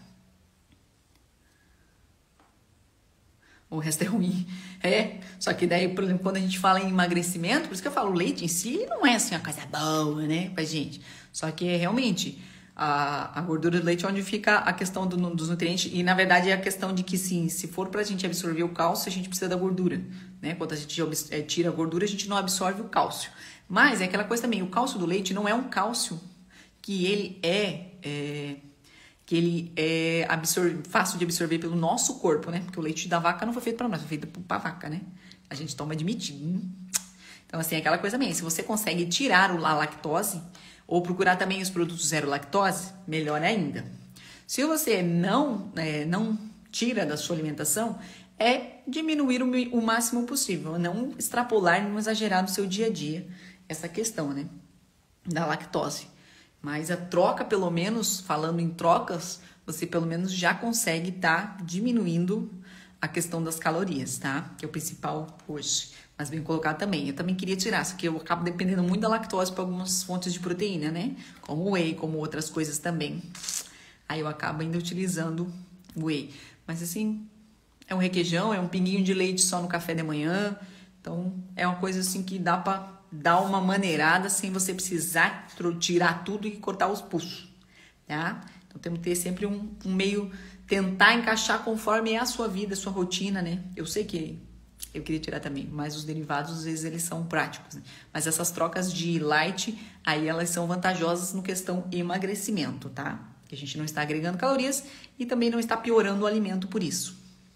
O resto é ruim. É, só que daí, por exemplo, quando a gente fala em emagrecimento, por isso que eu falo, o leite em si não é assim uma coisa boa, né, pra gente. Só que é realmente a, a gordura do leite é onde fica a questão do, dos nutrientes. E na verdade é a questão de que sim, se for pra gente absorver o cálcio, a gente precisa da gordura, né? Quando a gente é, tira a gordura, a gente não absorve o cálcio. Mas é aquela coisa também, o cálcio do leite não é um cálcio que ele é... é que ele é absor- fácil de absorver pelo nosso corpo, né? Porque o leite da vaca não foi feito para nós, foi feito para a vaca, né? A gente toma de mitinho. Então, assim, é aquela coisa mesmo. Se você consegue tirar a lactose ou procurar também os produtos zero lactose, melhor ainda. Se você não, é, não tira da sua alimentação, é diminuir o, o máximo possível, não extrapolar, não exagerar no seu dia a dia essa questão, né? Da lactose. Mas a troca, pelo menos, falando em trocas, você pelo menos já consegue estar tá diminuindo a questão das calorias, tá? Que é o principal hoje. Mas bem colocado também. Eu também queria tirar, só que eu acabo dependendo muito da lactose para algumas fontes de proteína, né? Como whey, como outras coisas também. Aí eu acabo ainda utilizando whey. Mas assim, é um requeijão, é um pinguinho de leite só no café da manhã. Então, é uma coisa assim que dá para dar uma maneirada sem você precisar tirar tudo e cortar os pulsos, tá? Então, temos que ter sempre um, um meio, tentar encaixar conforme é a sua vida, a sua rotina, né? Eu sei que eu queria tirar também, mas os derivados, às vezes, eles são práticos, né? Mas essas trocas de light, aí elas são vantajosas no questão emagrecimento, tá? Que a gente não está agregando calorias e também não está piorando o alimento por isso.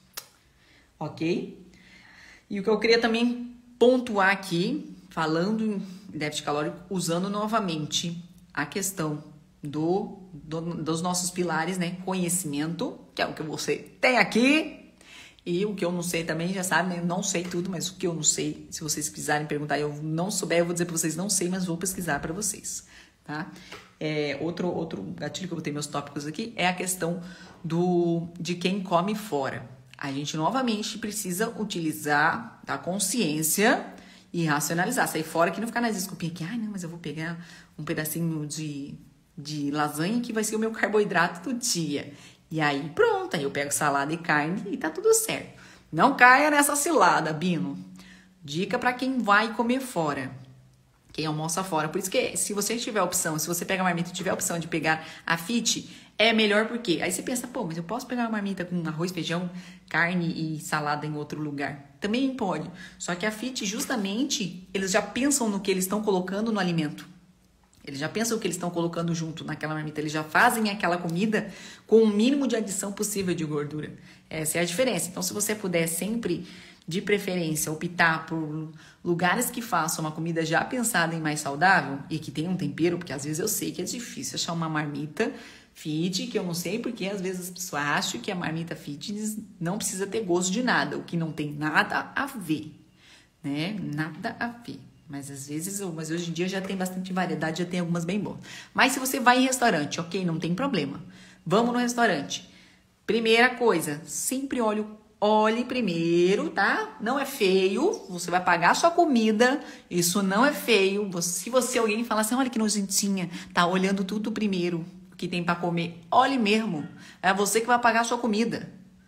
Ok? E o que eu queria também pontuar aqui, falando em déficit calórico, usando novamente a questão do, do, dos nossos pilares, né? Conhecimento, que é o que você tem aqui, e o que eu não sei também, já sabe, né? Eu não sei tudo, mas o que eu não sei, se vocês quiserem perguntar e eu não souber, eu vou dizer para vocês, não sei, mas vou pesquisar para vocês, tá? É, outro, outro gatilho que eu botei meus tópicos aqui é a questão do, de quem come fora. A gente novamente precisa utilizar a consciência e racionalizar. Sair fora que não ficar nas desculpinhas que, ai, não, mas eu vou pegar um pedacinho de, de lasanha que vai ser o meu carboidrato do dia. E aí, pronto, aí eu pego salada e carne e tá tudo certo. Não caia nessa cilada, Bino. Dica para quem vai comer fora. Quem almoça fora. Por isso que se você tiver a opção, se você pega a marmita e tiver a opção de pegar a fit, é melhor porque aí você pensa, pô, mas eu posso pegar uma marmita com arroz, feijão, carne e salada em outro lugar? Também pode. Só que a fit, justamente, eles já pensam no que eles estão colocando no alimento. Eles já pensam o que eles estão colocando junto naquela marmita. Eles já fazem aquela comida com o mínimo de adição possível de gordura. Essa é a diferença. Então, se você puder sempre, de preferência, optar por lugares que façam uma comida já pensada em mais saudável e que tenham um tempero, porque às vezes eu sei que é difícil achar uma marmita fit, que eu não sei porque às vezes as pessoas acham que a marmita fitness não precisa ter gosto de nada, o que não tem nada a ver, né? Nada a ver. Mas às vezes, mas hoje em dia já tem bastante variedade, já tem algumas bem boas. Mas se você vai em restaurante, ok, não tem problema. Vamos no restaurante. Primeira coisa, sempre olhe, olhe primeiro, tá? Não é feio, você vai pagar a sua comida, isso não é feio. Se você alguém falar assim, olha que nojentinha, tá olhando tudo primeiro que tem para comer, olhe mesmo. É você que vai pagar a sua comida.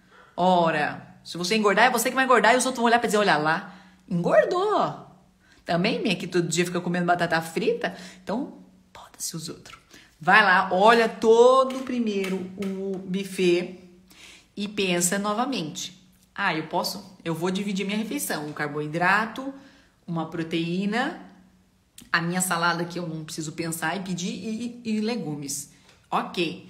Ora, se você engordar, é você que vai engordar e os outros vão olhar para dizer, olha lá, engordou. Também, minha, que todo dia fica comendo batata frita, então, foda-se os outros. Vai lá, olha todo primeiro o buffet e pensa novamente. Ah, eu posso, eu vou dividir minha refeição, um carboidrato, uma proteína, a minha salada que eu não preciso pensar e pedir e, e legumes. Ok.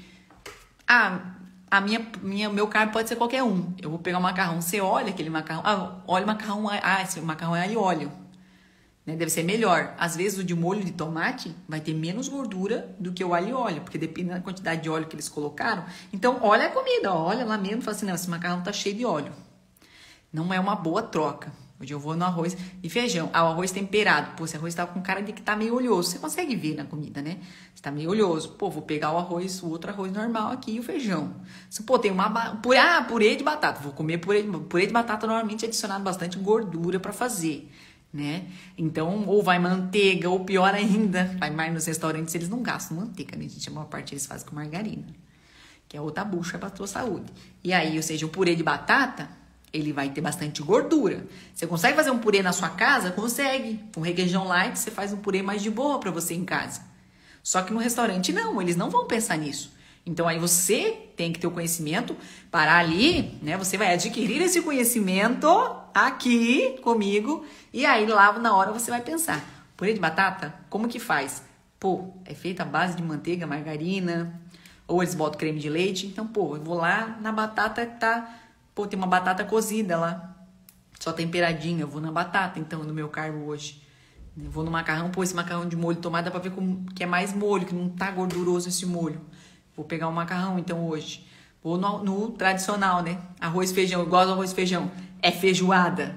Ah, a minha, minha, meu carbo pode ser qualquer um. Eu vou pegar um macarrão. Você olha aquele macarrão. Ah, olha o macarrão. Ah, esse macarrão é alho e óleo. né? Deve ser melhor. Às vezes o de molho de tomate vai ter menos gordura do que o alho e óleo, porque depende da quantidade de óleo que eles colocaram. Então, olha a comida, ó, olha lá mesmo, fala assim, não, esse macarrão tá cheio de óleo. Não é uma boa troca. Hoje eu vou no arroz e feijão. Ah, o arroz temperado. Pô, esse arroz tá com cara de que tá meio oleoso. Você consegue ver na comida, né? Tá meio oleoso. Pô, vou pegar o arroz, o outro arroz normal aqui e o feijão. Se, pô, tem uma... Purê, ah, purê de batata. Vou comer purê de... Purê de batata normalmente é adicionado bastante gordura pra fazer, né? Então, ou vai manteiga, ou pior ainda, vai mais nos restaurantes, eles não gastam manteiga, né? A gente, a maior parte eles fazem com margarina, que é outra bucha pra tua saúde. E aí, ou seja, o purê de batata... ele vai ter bastante gordura. Você consegue fazer um purê na sua casa? Consegue. Com requeijão light, você faz um purê mais de boa para você em casa. Só que no restaurante, não. Eles não vão pensar nisso. Então, aí você tem que ter o conhecimento, parar ali, né? Você vai adquirir esse conhecimento aqui comigo. E aí, lá na hora, você vai pensar. Purê de batata, como que faz? Pô, é feita à base de manteiga, margarina. Ou eles botam creme de leite. Então, pô, eu vou lá na batata que tá... Pô, tem uma batata cozida lá, só temperadinha. Eu vou na batata, então, no meu carbo hoje. Eu vou no macarrão, pô, esse macarrão de molho de tomate dá pra ver como, que é mais molho, que não tá gorduroso esse molho. Vou pegar o macarrão, então, hoje. Vou no, no tradicional, né? Arroz, feijão, igual ao arroz e feijão. É feijoada.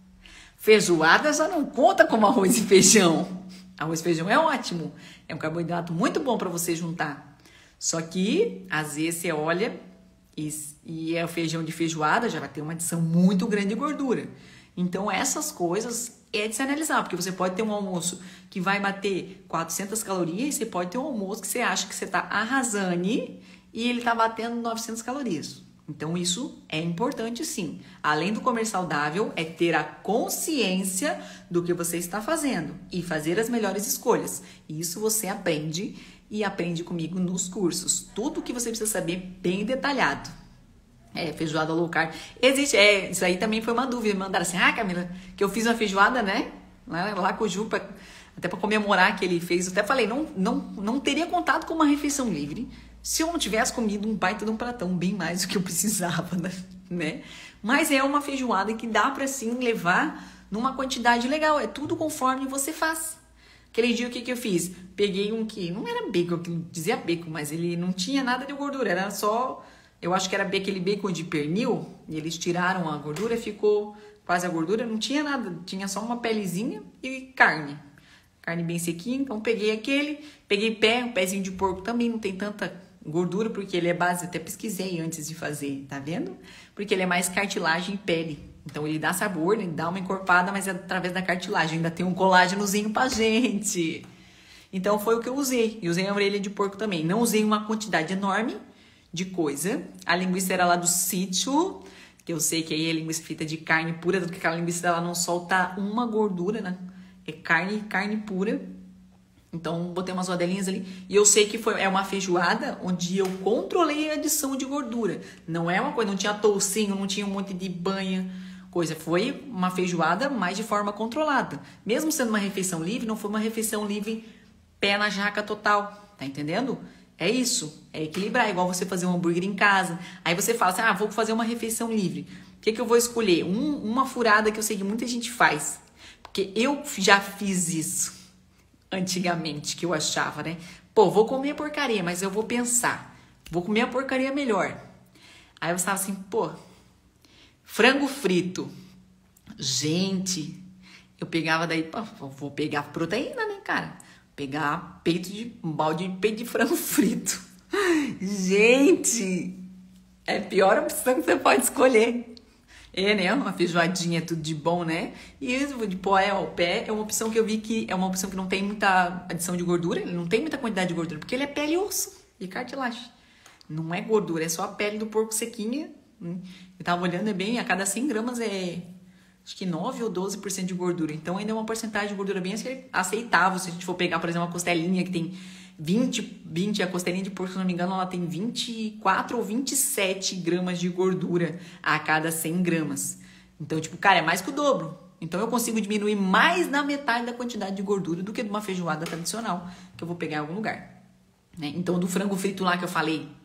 Feijoada já não conta como arroz e feijão. Arroz e feijão é ótimo. É um carboidrato muito bom pra você juntar. Só que, às vezes, você olha... E, e é o feijão de feijoada, já vai ter uma adição muito grande de gordura. Então, essas coisas é de se analisar, porque você pode ter um almoço que vai bater quatrocentas calorias, e você pode ter um almoço que você acha que você está arrasando e ele está batendo novecentas calorias. Então, isso é importante sim. Além do comer saudável, é ter a consciência do que você está fazendo e fazer as melhores escolhas. E isso você aprende e aprende comigo nos cursos. Tudo que você precisa saber bem detalhado. É, feijoada low carb. Existe, é, isso aí também foi uma dúvida. Mandaram assim, ah, Camila, que eu fiz uma feijoada, né? Lá, lá com o Ju, pra, até para comemorar que ele fez. Eu até falei, não, não, não teria contado com uma refeição livre se eu não tivesse comido um baita de um pratão, bem mais do que eu precisava, né? Mas é uma feijoada que dá para sim levar numa quantidade legal. É tudo conforme você faz. Aquele dia, o que que eu fiz? Peguei um que não era bacon, que dizia bacon, mas ele não tinha nada de gordura, era só, eu acho que era aquele bacon de pernil, e eles tiraram a gordura, ficou quase a gordura, não tinha nada, tinha só uma pelezinha e carne. Carne bem sequinha, então peguei aquele, peguei pé, um pezinho de porco também, não tem tanta gordura, porque ele é base, até pesquisei antes de fazer, tá vendo? Porque ele é mais cartilagem e pele. Então, ele dá sabor, ele dá uma encorpada, mas é através da cartilagem. Ainda tem um colágenozinho pra gente. Então, foi o que eu usei. E usei a orelha de porco também. Não usei uma quantidade enorme de coisa. A linguiça era lá do sítio, que eu sei que aí é linguiça feita de carne pura, tanto que aquela linguiça ela não solta uma gordura, né? É carne, carne pura. Então, botei umas rodelinhas ali. E eu sei que foi, é uma feijoada onde eu controlei a adição de gordura. Não é uma coisa, não tinha toucinho, não tinha um monte de banha. Coisa. Foi uma feijoada, mas de forma controlada. Mesmo sendo uma refeição livre, não foi uma refeição livre pé na jaca total. Tá entendendo? É isso. É equilibrar. É igual você fazer um hambúrguer em casa. Aí você fala assim, ah, vou fazer uma refeição livre. O que que eu vou escolher? Um, uma furada que eu sei que muita gente faz. Porque eu já fiz isso antigamente, que eu achava, né? Pô, vou comer a porcaria, mas eu vou pensar. Vou comer a porcaria melhor. Aí eu estava assim, pô... Frango frito. Gente, eu pegava daí, pô, vou pegar proteína, né, cara? Pegar peito de, um balde de peito de frango frito. Gente, é a pior opção que você pode escolher. É, né? Uma feijoadinha é tudo de bom, né? E isso de pó é ao pé é uma opção que eu vi que é uma opção que não tem muita adição de gordura, ele não tem muita quantidade de gordura, porque ele é pele e osso e cartilagem. Não é gordura, é só a pele do porco sequinha. Eu tava olhando, é bem, a cada cem gramas é acho que nove ou doze por cento de gordura. Então ainda é uma porcentagem de gordura bem aceitável. Se a gente for pegar, por exemplo, uma costelinha que tem vinte, vinte, a costelinha de porco, se não me engano, ela tem vinte e quatro ou vinte e sete gramas de gordura a cada cem gramas. Então, tipo, cara, é mais que o dobro. Então eu consigo diminuir mais da metade da quantidade de gordura do que de uma feijoada tradicional que eu vou pegar em algum lugar, né? Então, do frango frito lá que eu falei,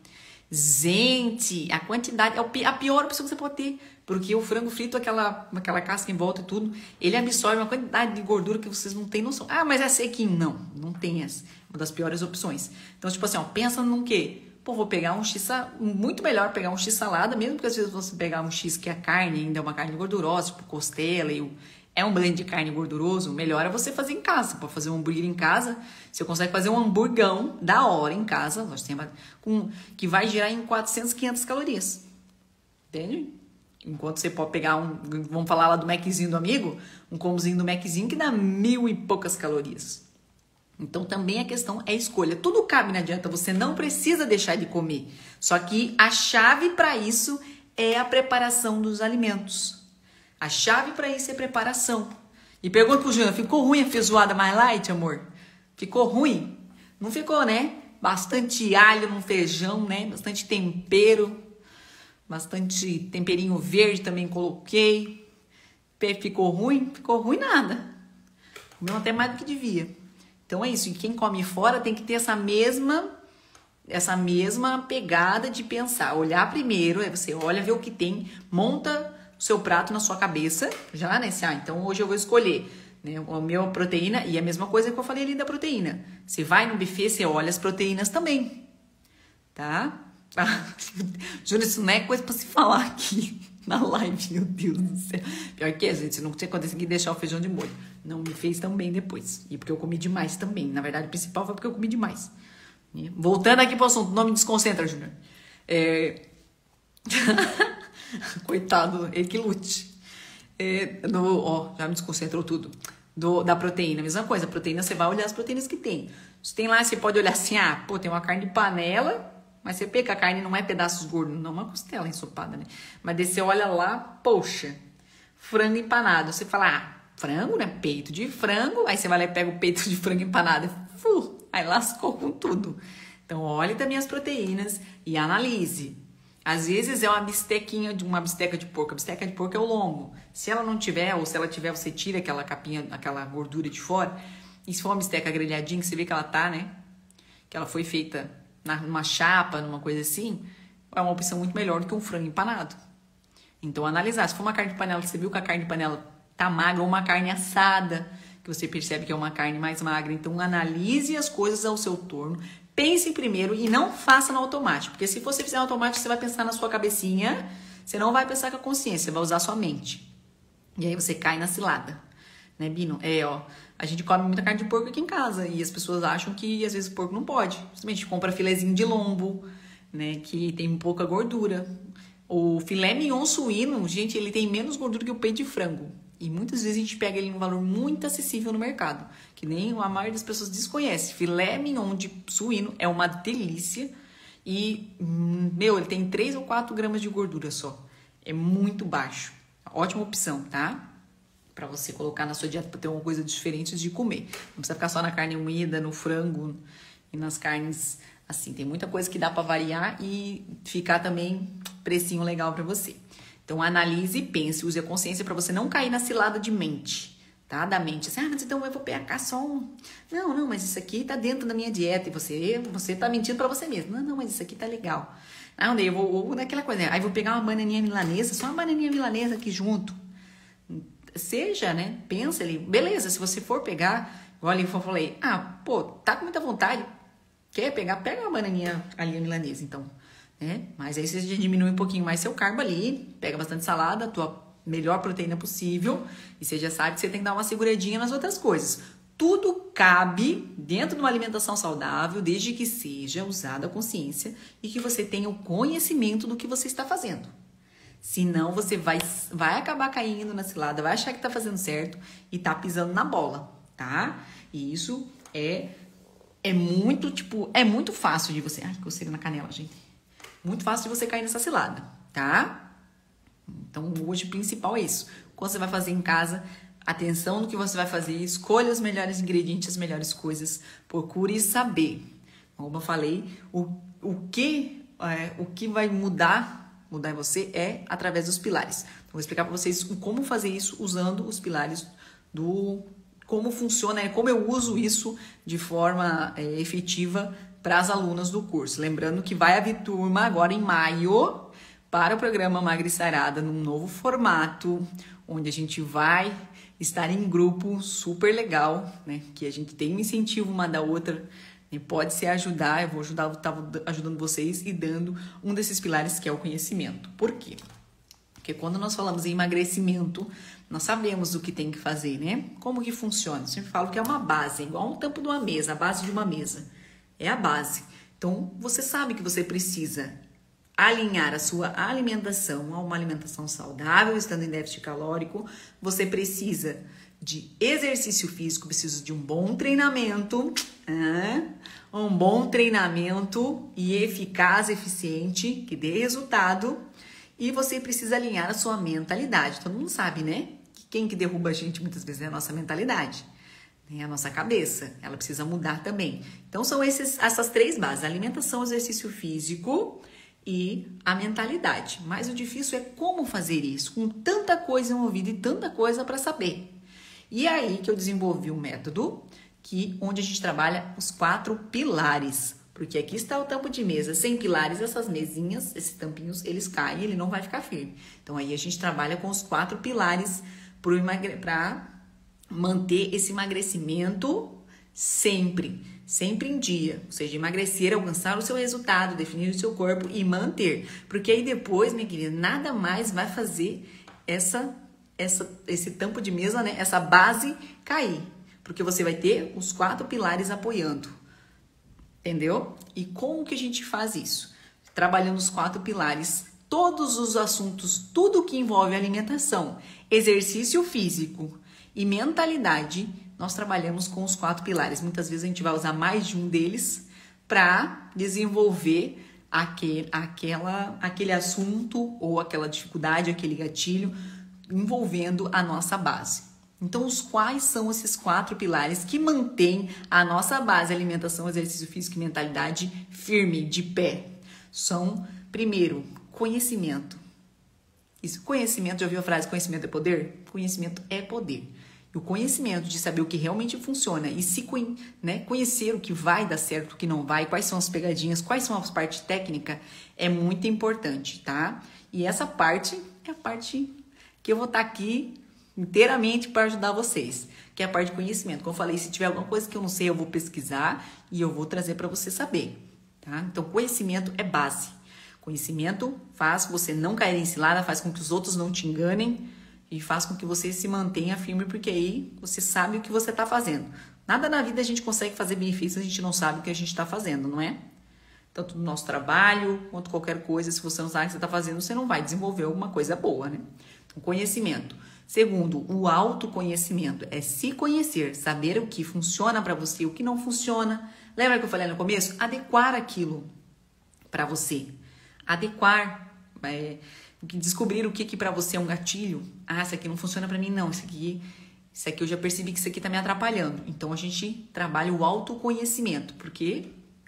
Gente, a quantidade é a pior opção que você pode ter. Porque o frango frito, aquela, aquela casca em volta e tudo, ele absorve uma quantidade de gordura que vocês não têm noção. Ah, mas é sequinho. Não, não tem essa. Uma das piores opções. Então, tipo assim, ó, pensa num quê? Pô, vou pegar um X, muito melhor pegar um X salada, mesmo que às vezes você pegar um X que a carne ainda é uma carne gordurosa, tipo costela, e o, é um blend de carne gorduroso, melhor é você fazer em casa. Pode fazer um hambúrguer em casa, você consegue fazer um hamburgão da hora em casa, com, que vai girar em quatrocentas, quinhentas calorias. Entende? Enquanto você pode pegar um, vamos falar lá do Maczinho do amigo, um combozinho do Maczinho que dá mil e poucas calorias. Então também a questão é escolha. Tudo cabe na dieta, você não precisa deixar de comer. Só que a chave para isso é a preparação dos alimentos. A chave para isso é preparação. E pergunta pro Júnior, ficou ruim a feijoada mais light, amor? Ficou ruim? Não ficou, né? Bastante alho no feijão, né? Bastante tempero. Bastante temperinho verde também coloquei. Ficou ruim? Ficou ruim nada. Comeu até mais do que devia. Então é isso. E quem come fora tem que ter essa mesma, essa mesma pegada de pensar. Olhar primeiro, aí você olha, vê o que tem, monta o seu prato na sua cabeça, já, né? Ah, então hoje eu vou escolher, né, a minha proteína e a mesma coisa que eu falei ali da proteína. Você vai no buffet, você olha as proteínas também, tá? Júnior, isso não é coisa pra se falar aqui na live, meu Deus do céu. Pior que é, gente, você não tinha conseguido deixar o feijão de molho. Não me fez tão bem depois. E porque eu comi demais também. Na verdade, o principal foi porque eu comi demais. Voltando aqui pro assunto, não me desconcentra, Júnior. É... Coitado, ele que lute. É, no, ó, já me desconcentrou tudo. Do, da proteína, mesma coisa. A proteína, você vai olhar as proteínas que tem. Se tem lá, você pode olhar assim, ah, pô, tem uma carne de panela, mas você pega a carne, não é pedaços gordos, não, uma costela ensopada, né? Mas daí você olha lá, poxa, frango empanado. Você fala, ah, frango, né? Peito de frango. Aí você vai lá e pega o peito de frango empanado. Fu, aí lascou com tudo. Então, olhe também as proteínas e analise. Às vezes é uma bistequinha, de uma bisteca de porco. A bisteca de porco é o lombo. Se ela não tiver, ou se ela tiver, você tira aquela capinha, aquela gordura de fora. E se for uma bisteca grelhadinha, que você vê que ela tá, né? Que ela foi feita numa chapa, numa coisa assim, é uma opção muito melhor do que um frango empanado. Então, analisar. Se for uma carne de panela, você viu que a carne de panela tá magra, ou uma carne assada, que você percebe que é uma carne mais magra. Então, analise as coisas ao seu torno. Pense primeiro e não faça no automático. Porque se você fizer no automático, você vai pensar na sua cabecinha, você não vai pensar com a consciência, você vai usar a sua mente. E aí você cai na cilada. Né, Bino? É, ó, a gente come muita carne de porco aqui em casa e as pessoas acham que às vezes o porco não pode. Justamente a gente compra filezinho de lombo, né, que tem pouca gordura. O filé mignon suíno, gente, ele tem menos gordura que o peito de frango. E muitas vezes a gente pega ele em um valor muito acessível no mercado, que nem a maioria das pessoas desconhece. Filé mignon de suíno é uma delícia e, meu, ele tem três ou quatro gramas de gordura só. É muito baixo. Ótima opção, tá? Pra você colocar na sua dieta pra ter uma coisa diferente de comer. Não precisa ficar só na carne moída, no frango e nas carnes assim. Tem muita coisa que dá pra variar e ficar também precinho legal pra você. Então, analise, pense, use a consciência para você não cair na cilada de mente, tá? Da mente. Assim, ah, mas então eu vou pegar só um... Não, não, mas isso aqui tá dentro da minha dieta e você, você tá mentindo para você mesmo. Não, não, mas isso aqui tá legal. Ah, daí eu vou, vou daquela coisa, aí vou pegar uma bananinha milanesa, só uma bananinha milanesa aqui junto. Seja, né? Pensa ali. Beleza, se você for pegar, olha, eu falei, ah, pô, tá com muita vontade, quer pegar? Pega uma bananinha ali milanesa, então. É, mas aí você diminui um pouquinho mais seu carbo ali, pega bastante salada, a tua melhor proteína possível, e você já sabe que você tem que dar uma seguradinha nas outras coisas. Tudo cabe dentro de uma alimentação saudável, desde que seja usada a consciência e que você tenha o conhecimento do que você está fazendo. Senão você vai, vai acabar caindo na cilada, vai achar que tá fazendo certo e tá pisando na bola, tá? E isso é, é muito, tipo, é muito fácil de você... Ai, coceira na canela, gente. Muito fácil de você cair nessa cilada, tá? Então, hoje o principal é isso. Quando você vai fazer em casa, atenção no que você vai fazer, escolha os melhores ingredientes, as melhores coisas, procure saber. Como eu falei, o, o, que, é, o que vai mudar, mudar em você é através dos pilares. Então, vou explicar para vocês como fazer isso usando os pilares do... Como funciona, como eu uso isso de forma é, efetiva para as alunas do curso. Lembrando que vai haver turma agora em maio para o programa Magra e Sarada, num novo formato, onde a gente vai estar em grupo super legal, né? Que a gente tem um incentivo uma da outra, né? Pode se ajudar, eu vou ajudar, eu tava ajudando vocês e dando um desses pilares que é o conhecimento. Por quê? Porque quando nós falamos em emagrecimento, nós sabemos o que tem que fazer, né? Como que funciona? Eu sempre falo que é uma base, igual um tampo de uma mesa, a base de uma mesa. É a base. Então, você sabe que você precisa alinhar a sua alimentação a uma alimentação saudável, estando em déficit calórico. Você precisa de exercício físico, precisa de um bom treinamento, ah, um bom treinamento e eficaz, eficiente, que dê resultado. E você precisa alinhar a sua mentalidade. Todo mundo sabe, né? Que quem que derruba a gente muitas vezes é a nossa mentalidade, né? A nossa cabeça. Ela precisa mudar também. Então, são esses, essas três bases: alimentação, exercício físico e a mentalidade. Mas o difícil é como fazer isso, com tanta coisa envolvida e tanta coisa para saber. E é aí que eu desenvolvi um método que, onde a gente trabalha os quatro pilares. Porque aqui está o tampo de mesa. Sem pilares, essas mesinhas, esses tampinhos, eles caem, ele não vai ficar firme. Então, aí a gente trabalha com os quatro pilares para manter esse emagrecimento sempre, sempre em dia. Ou seja, emagrecer, alcançar o seu resultado, definir o seu corpo e manter. Porque aí depois, minha querida, nada mais vai fazer essa, essa, esse tampo de mesa, né? Essa base cair. Porque você vai ter os quatro pilares apoiando. Entendeu? E como que a gente faz isso? Trabalhando os quatro pilares, todos os assuntos, tudo que envolve alimentação, exercício físico e mentalidade, nós trabalhamos com os quatro pilares. Muitas vezes a gente vai usar mais de um deles para desenvolver aquele, aquela, aquele assunto ou aquela dificuldade, aquele gatilho envolvendo a nossa base. Então, os quais são esses quatro pilares que mantêm a nossa base, alimentação, exercício físico e mentalidade firme, de pé? São, primeiro, conhecimento. Isso, conhecimento, já ouviu a frase conhecimento é poder? Conhecimento é poder. E o conhecimento de saber o que realmente funciona e se né, conhecer o que vai dar certo, o que não vai, quais são as pegadinhas, quais são as partes técnicas, é muito importante, tá? E essa parte é a parte que eu vou estar aqui inteiramente para ajudar vocês, que é a parte de conhecimento. Como eu falei, se tiver alguma coisa que eu não sei, eu vou pesquisar e eu vou trazer para você saber, tá? Então, conhecimento é base. Conhecimento faz você não cair em cilada, faz com que os outros não te enganem e faz com que você se mantenha firme, porque aí você sabe o que você está fazendo. Nada na vida a gente consegue fazer bem feito se a gente não sabe o que a gente está fazendo, não é? Tanto no nosso trabalho, quanto qualquer coisa, se você não sabe o que você está fazendo, você não vai desenvolver alguma coisa boa, né? Então, conhecimento. Segundo, o autoconhecimento é se conhecer, saber o que funciona para você, o que não funciona. Lembra que eu falei no começo? Adequar aquilo para você. Adequar, é, descobrir o que, que para você é um gatilho. Ah, isso aqui não funciona para mim, não. Isso aqui, isso aqui eu já percebi que isso aqui tá me atrapalhando. Então, a gente trabalha o autoconhecimento, porque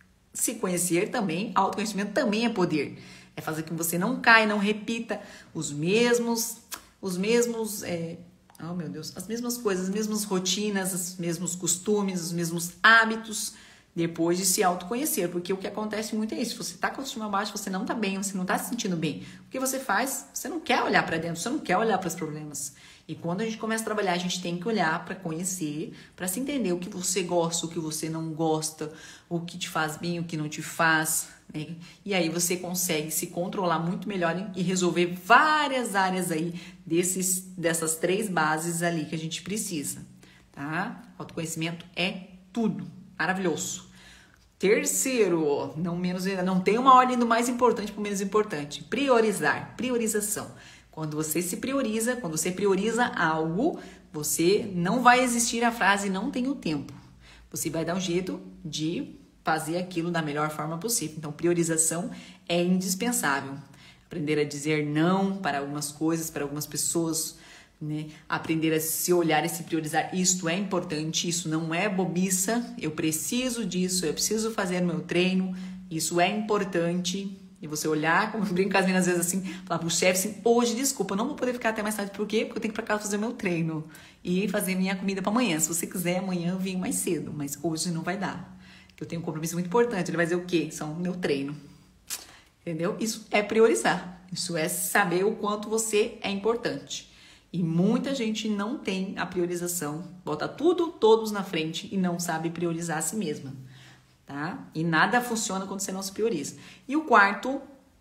se conhecer também, autoconhecimento também é poder. É fazer com que você não caia, não repita os mesmos... Os mesmos, é, oh meu Deus, as mesmas coisas, as mesmas rotinas, os mesmos costumes, os mesmos hábitos, depois de se autoconhecer. Porque o que acontece muito é isso: você tá com a autoestima baixa, você não tá bem, você não tá se sentindo bem. O que você faz? Você não quer olhar para dentro, você não quer olhar para os problemas. E quando a gente começa a trabalhar, a gente tem que olhar para conhecer, para se entender o que você gosta, o que você não gosta, o que te faz bem, o que não te faz, né? E aí você consegue se controlar muito melhor e resolver várias áreas aí desses, dessas três bases ali que a gente precisa, tá? Autoconhecimento é tudo, maravilhoso. Terceiro, não menos, não tem uma ordem do mais importante para o menos importante. Priorizar, priorização. Quando você se prioriza, quando você prioriza algo, você não vai existir a frase não tenho tempo. Você vai dar um jeito de fazer aquilo da melhor forma possível. Então, priorização é indispensável. Aprender a dizer não para algumas coisas, para algumas pessoas, né? Aprender a se olhar e se priorizar. Isto é importante, isso não é bobiça. Eu preciso disso, eu preciso fazer meu treino. Isso é importante. E você olhar, como eu brinco às vezes assim, falar pro chefe assim: hoje, desculpa, eu não vou poder ficar até mais tarde. Por quê? Porque eu tenho que ir pra casa fazer meu treino e fazer minha comida para amanhã. Se você quiser, amanhã eu venho mais cedo, mas hoje não vai dar. Eu tenho um compromisso muito importante. Ele vai dizer o quê? São o meu treino. Entendeu? Isso é priorizar. Isso é saber o quanto você é importante. E muita gente não tem a priorização. Bota tudo, todos na frente e não sabe priorizar a si mesma. Tá? E nada funciona quando você não se prioriza. E o quarto,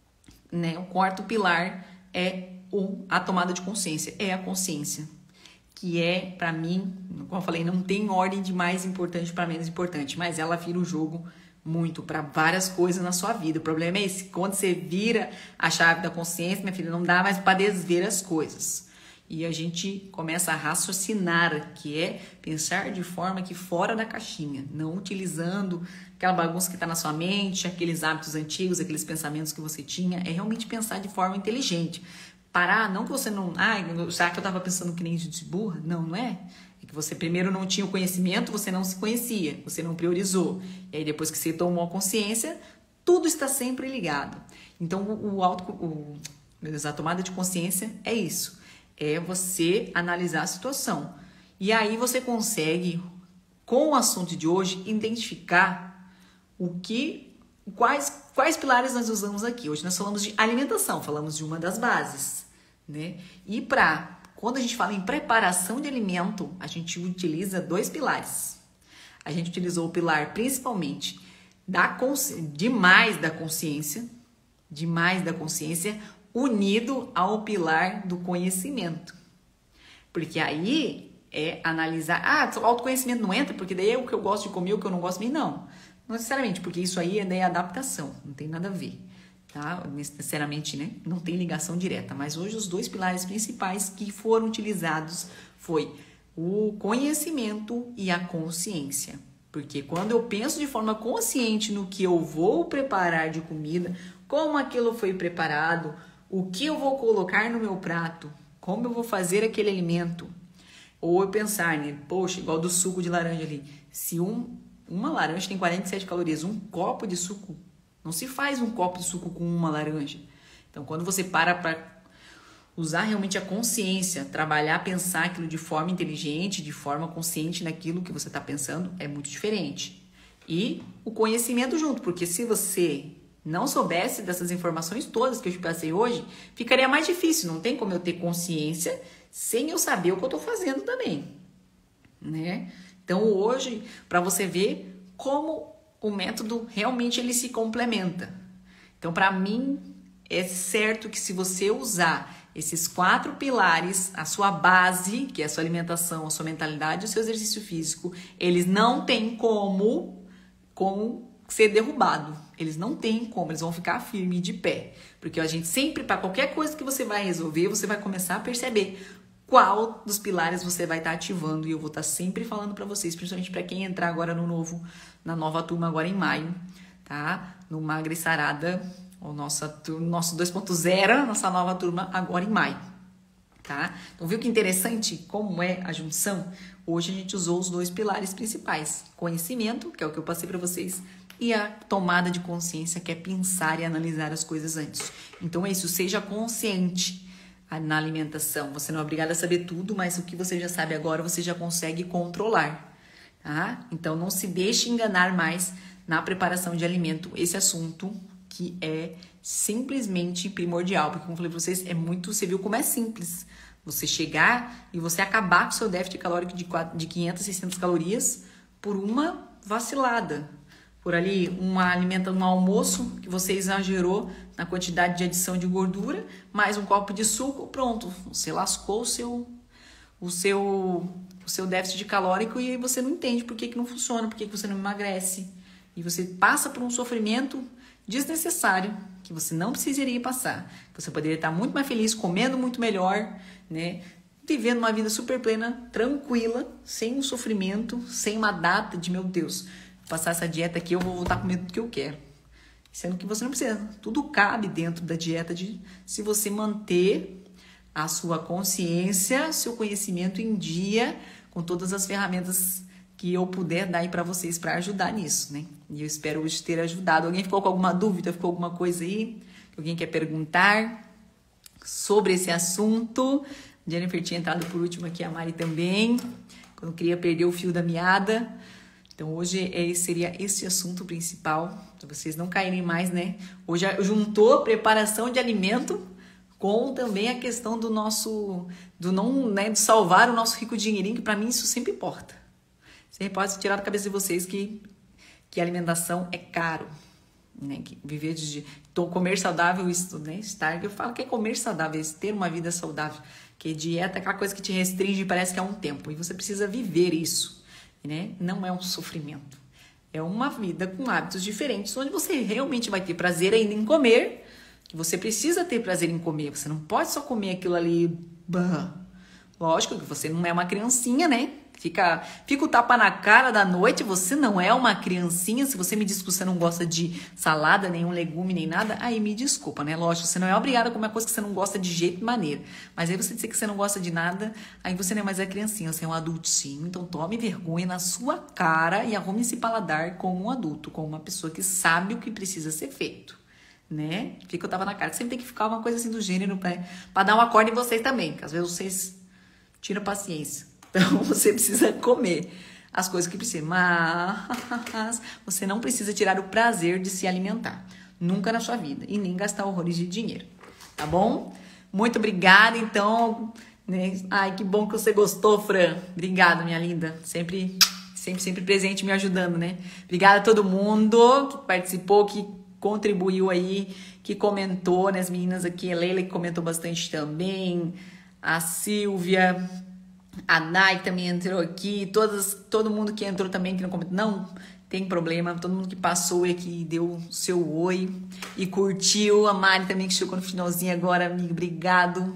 né? O quarto pilar é o, a tomada de consciência. É a consciência. Que é, pra mim, como eu falei, não tem ordem de mais importante para menos importante. Mas ela vira o jogo muito para várias coisas na sua vida. O problema é esse, quando você vira a chave da consciência, minha filha, não dá mais para desver as coisas. E a gente começa a raciocinar, que é pensar de forma que fora da caixinha, não utilizando aquela bagunça que está na sua mente, aqueles hábitos antigos, aqueles pensamentos que você tinha, é realmente pensar de forma inteligente. Parar, não que você não... Ah, será que eu estava pensando que nem gente burra? Não, não é. É que você primeiro não tinha o conhecimento, você não se conhecia, você não priorizou. E aí depois que você tomou a consciência, tudo está sempre ligado. Então, o, o auto... O, a tomada de consciência é isso. É você analisar a situação. E aí você consegue, com o assunto de hoje, identificar o que, quais, quais pilares nós usamos aqui. Hoje nós falamos de alimentação, falamos de uma das bases, né? E para, quando a gente fala em preparação de alimento, a gente utiliza dois pilares. A gente utilizou o pilar principalmente da consci... demais da consciência, demais da consciência, unido ao pilar do conhecimento. Porque aí é analisar... Ah, o autoconhecimento não entra, porque daí é o que eu gosto de comer, o que eu não gosto de comer. Não, não necessariamente, porque isso aí é daí adaptação, não tem nada a ver. Tá? Necessariamente, né? Não tem ligação direta. Mas hoje os dois pilares principais que foram utilizados foi o conhecimento e a consciência. Porque quando eu penso de forma consciente no que eu vou preparar de comida, como aquilo foi preparado, o que eu vou colocar no meu prato, como eu vou fazer aquele alimento. Ou eu pensar, né? Poxa, igual do suco de laranja ali. Se um, uma laranja tem quarenta e sete calorias, um copo de suco, não se faz um copo de suco com uma laranja. Então, quando você para para usar realmente a consciência, trabalhar, pensar aquilo de forma inteligente, de forma consciente naquilo que você está pensando, é muito diferente. E o conhecimento junto, porque se você não soubesse dessas informações todas que eu te passei hoje, ficaria mais difícil. Não tem como eu ter consciência sem eu saber o que eu estou fazendo também, né? Então, hoje, para você ver como o método realmente ele se complementa. Então, para mim, é certo que se você usar esses quatro pilares, a sua base, que é a sua alimentação, a sua mentalidade e o seu exercício físico, eles não têm como, como ser derrubado. Eles não têm como, eles vão ficar firmes de pé. Porque a gente sempre, para qualquer coisa que você vai resolver, você vai começar a perceber qual dos pilares você vai estar ativando. E eu vou estar sempre falando para vocês, principalmente para quem entrar agora no novo, na nova turma agora em maio, tá? No Magra e Sarada, o nosso, nosso dois ponto zero, nossa nova turma agora em maio, tá? Então, viu que interessante como é a junção? Hoje a gente usou os dois pilares principais, conhecimento, que é o que eu passei para vocês, e a tomada de consciência, que é pensar e analisar as coisas antes. Então é isso, seja consciente na alimentação. Você não é obrigado a saber tudo, mas o que você já sabe agora, você já consegue controlar, tá? Então não se deixe enganar mais na preparação de alimento, esse assunto que é simplesmente primordial, porque como eu falei para vocês, é muito, você viu como é simples. Você chegar e você acabar com o seu déficit calórico de quinhentas, seiscentas calorias por uma vacilada. Por ali, uma alimenta, um almoço que você exagerou na quantidade de adição de gordura, mais um copo de suco, pronto. Você lascou o seu, o seu, o seu déficit calórico e aí você não entende por que, que não funciona, por que, que você não emagrece. E você passa por um sofrimento desnecessário que você não precisaria passar. Você poderia estar muito mais feliz, comendo muito melhor, né? Vivendo uma vida super plena, tranquila, sem um sofrimento, sem uma data de, meu Deus, passar essa dieta aqui, eu vou voltar comendo tudo que eu quero. Sendo que você não precisa. Tudo cabe dentro da dieta de, se você manter a sua consciência, seu conhecimento em dia, com todas as ferramentas que eu puder dar aí para vocês para ajudar nisso, né? E eu espero hoje ter ajudado. Alguém ficou com alguma dúvida? Ficou alguma coisa aí? Alguém quer perguntar sobre esse assunto? Jennifer tinha entrado por último aqui, a Mari também. Quando queria perder o fio da meada. Então hoje é, seria esse assunto principal, para vocês não caírem mais, né? Hoje juntou preparação de alimento com também a questão do nosso, do não, né, de salvar o nosso rico dinheirinho, que para mim isso sempre importa. Sempre pode tirar da cabeça de vocês que, que alimentação é caro, né? Que viver de, de comer saudável, isso, né? Estar, eu falo que é comer saudável, é ter uma vida saudável, que dieta é aquela coisa que te restringe e parece que é um tempo, e você precisa viver isso, né? Não é um sofrimento, é uma vida com hábitos diferentes, onde você realmente vai ter prazer ainda em comer, que você precisa ter prazer em comer, você não pode só comer aquilo ali, bah. Lógico que você não é uma criancinha, né? Fica, fica o tapa na cara da noite, você não é uma criancinha. Se você me diz que você não gosta de salada, nenhum legume, nem nada, aí me desculpa, né? Lógico, você não é obrigada a comer coisa que você não gosta de jeito e maneira. Mas aí você dizer que você não gosta de nada, aí você não é mais a criancinha, você é um adultinho. Então tome vergonha na sua cara e arrume esse paladar como um adulto, como uma pessoa que sabe o que precisa ser feito, né? Fica o tapa na cara. Sempre tem que ficar uma coisa assim do gênero pra, pra dar uma corda em vocês também, que às vezes vocês tiram paciência. Então, você precisa comer as coisas que precisa. Mas você não precisa tirar o prazer de se alimentar. Nunca na sua vida. E nem gastar horrores de dinheiro. Tá bom? Muito obrigada, então. Né? Ai, que bom que você gostou, Fran. Obrigada, minha linda. Sempre, sempre, sempre presente me ajudando, né? Obrigada a todo mundo que participou, que contribuiu aí, que comentou, né? As meninas aqui, a Leila que comentou bastante também. A Silvia... A Nai também entrou aqui, todas, todo mundo que entrou também, que não comentou, não tem problema, todo mundo que passou e que deu seu oi e curtiu, a Mari também que chegou no finalzinho agora, amigo, obrigado,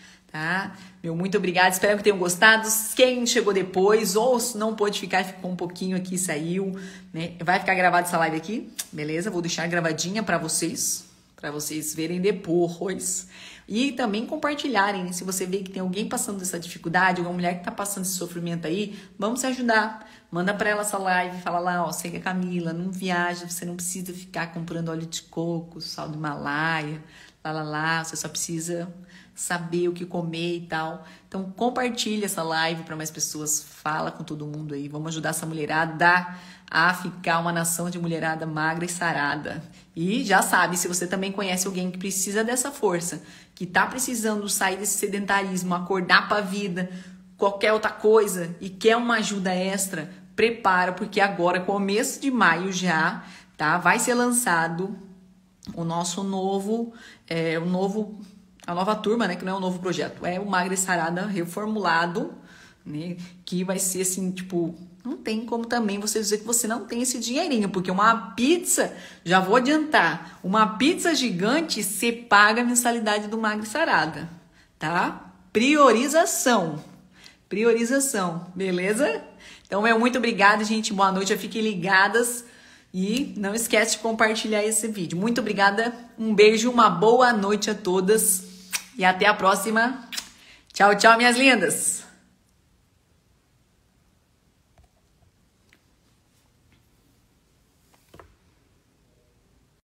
tá? Meu, muito obrigado, espero que tenham gostado. Quem chegou depois ou não pôde ficar, ficou um pouquinho aqui, saiu, né? Vai ficar gravada essa live aqui, beleza? Vou deixar gravadinha pra vocês, pra vocês verem depois. E também compartilharem, né? Se você vê que tem alguém passando essa dificuldade, alguma mulher que tá passando esse sofrimento aí, vamos se ajudar. Manda pra ela essa live, fala lá, ó, segue a Camila, não viaja, você não precisa ficar comprando óleo de coco, sal do Himalaia, lá, lá, lá, você só precisa saber o que comer e tal. Então, compartilha essa live para mais pessoas, fala com todo mundo aí, vamos ajudar essa mulherada a ficar uma nação de mulherada magra e sarada. E já sabe, se você também conhece alguém que precisa dessa força, que tá precisando sair desse sedentarismo, acordar pra vida, qualquer outra coisa, e quer uma ajuda extra, prepara, porque agora, começo de maio já, tá? Vai ser lançado o nosso novo, é, o novo, a nova turma, né? Que não é um novo projeto, é o Magra e Sarada reformulado, né? Que vai ser assim, tipo... Não tem como também você dizer que você não tem esse dinheirinho, porque uma pizza, já vou adiantar, uma pizza gigante, você paga a mensalidade do Magra e Sarada, tá? Priorização, priorização, beleza? Então, meu, muito obrigada, gente, boa noite, já fiquem ligadas e não esquece de compartilhar esse vídeo. Muito obrigada, um beijo, uma boa noite a todas e até a próxima. Tchau, tchau, minhas lindas!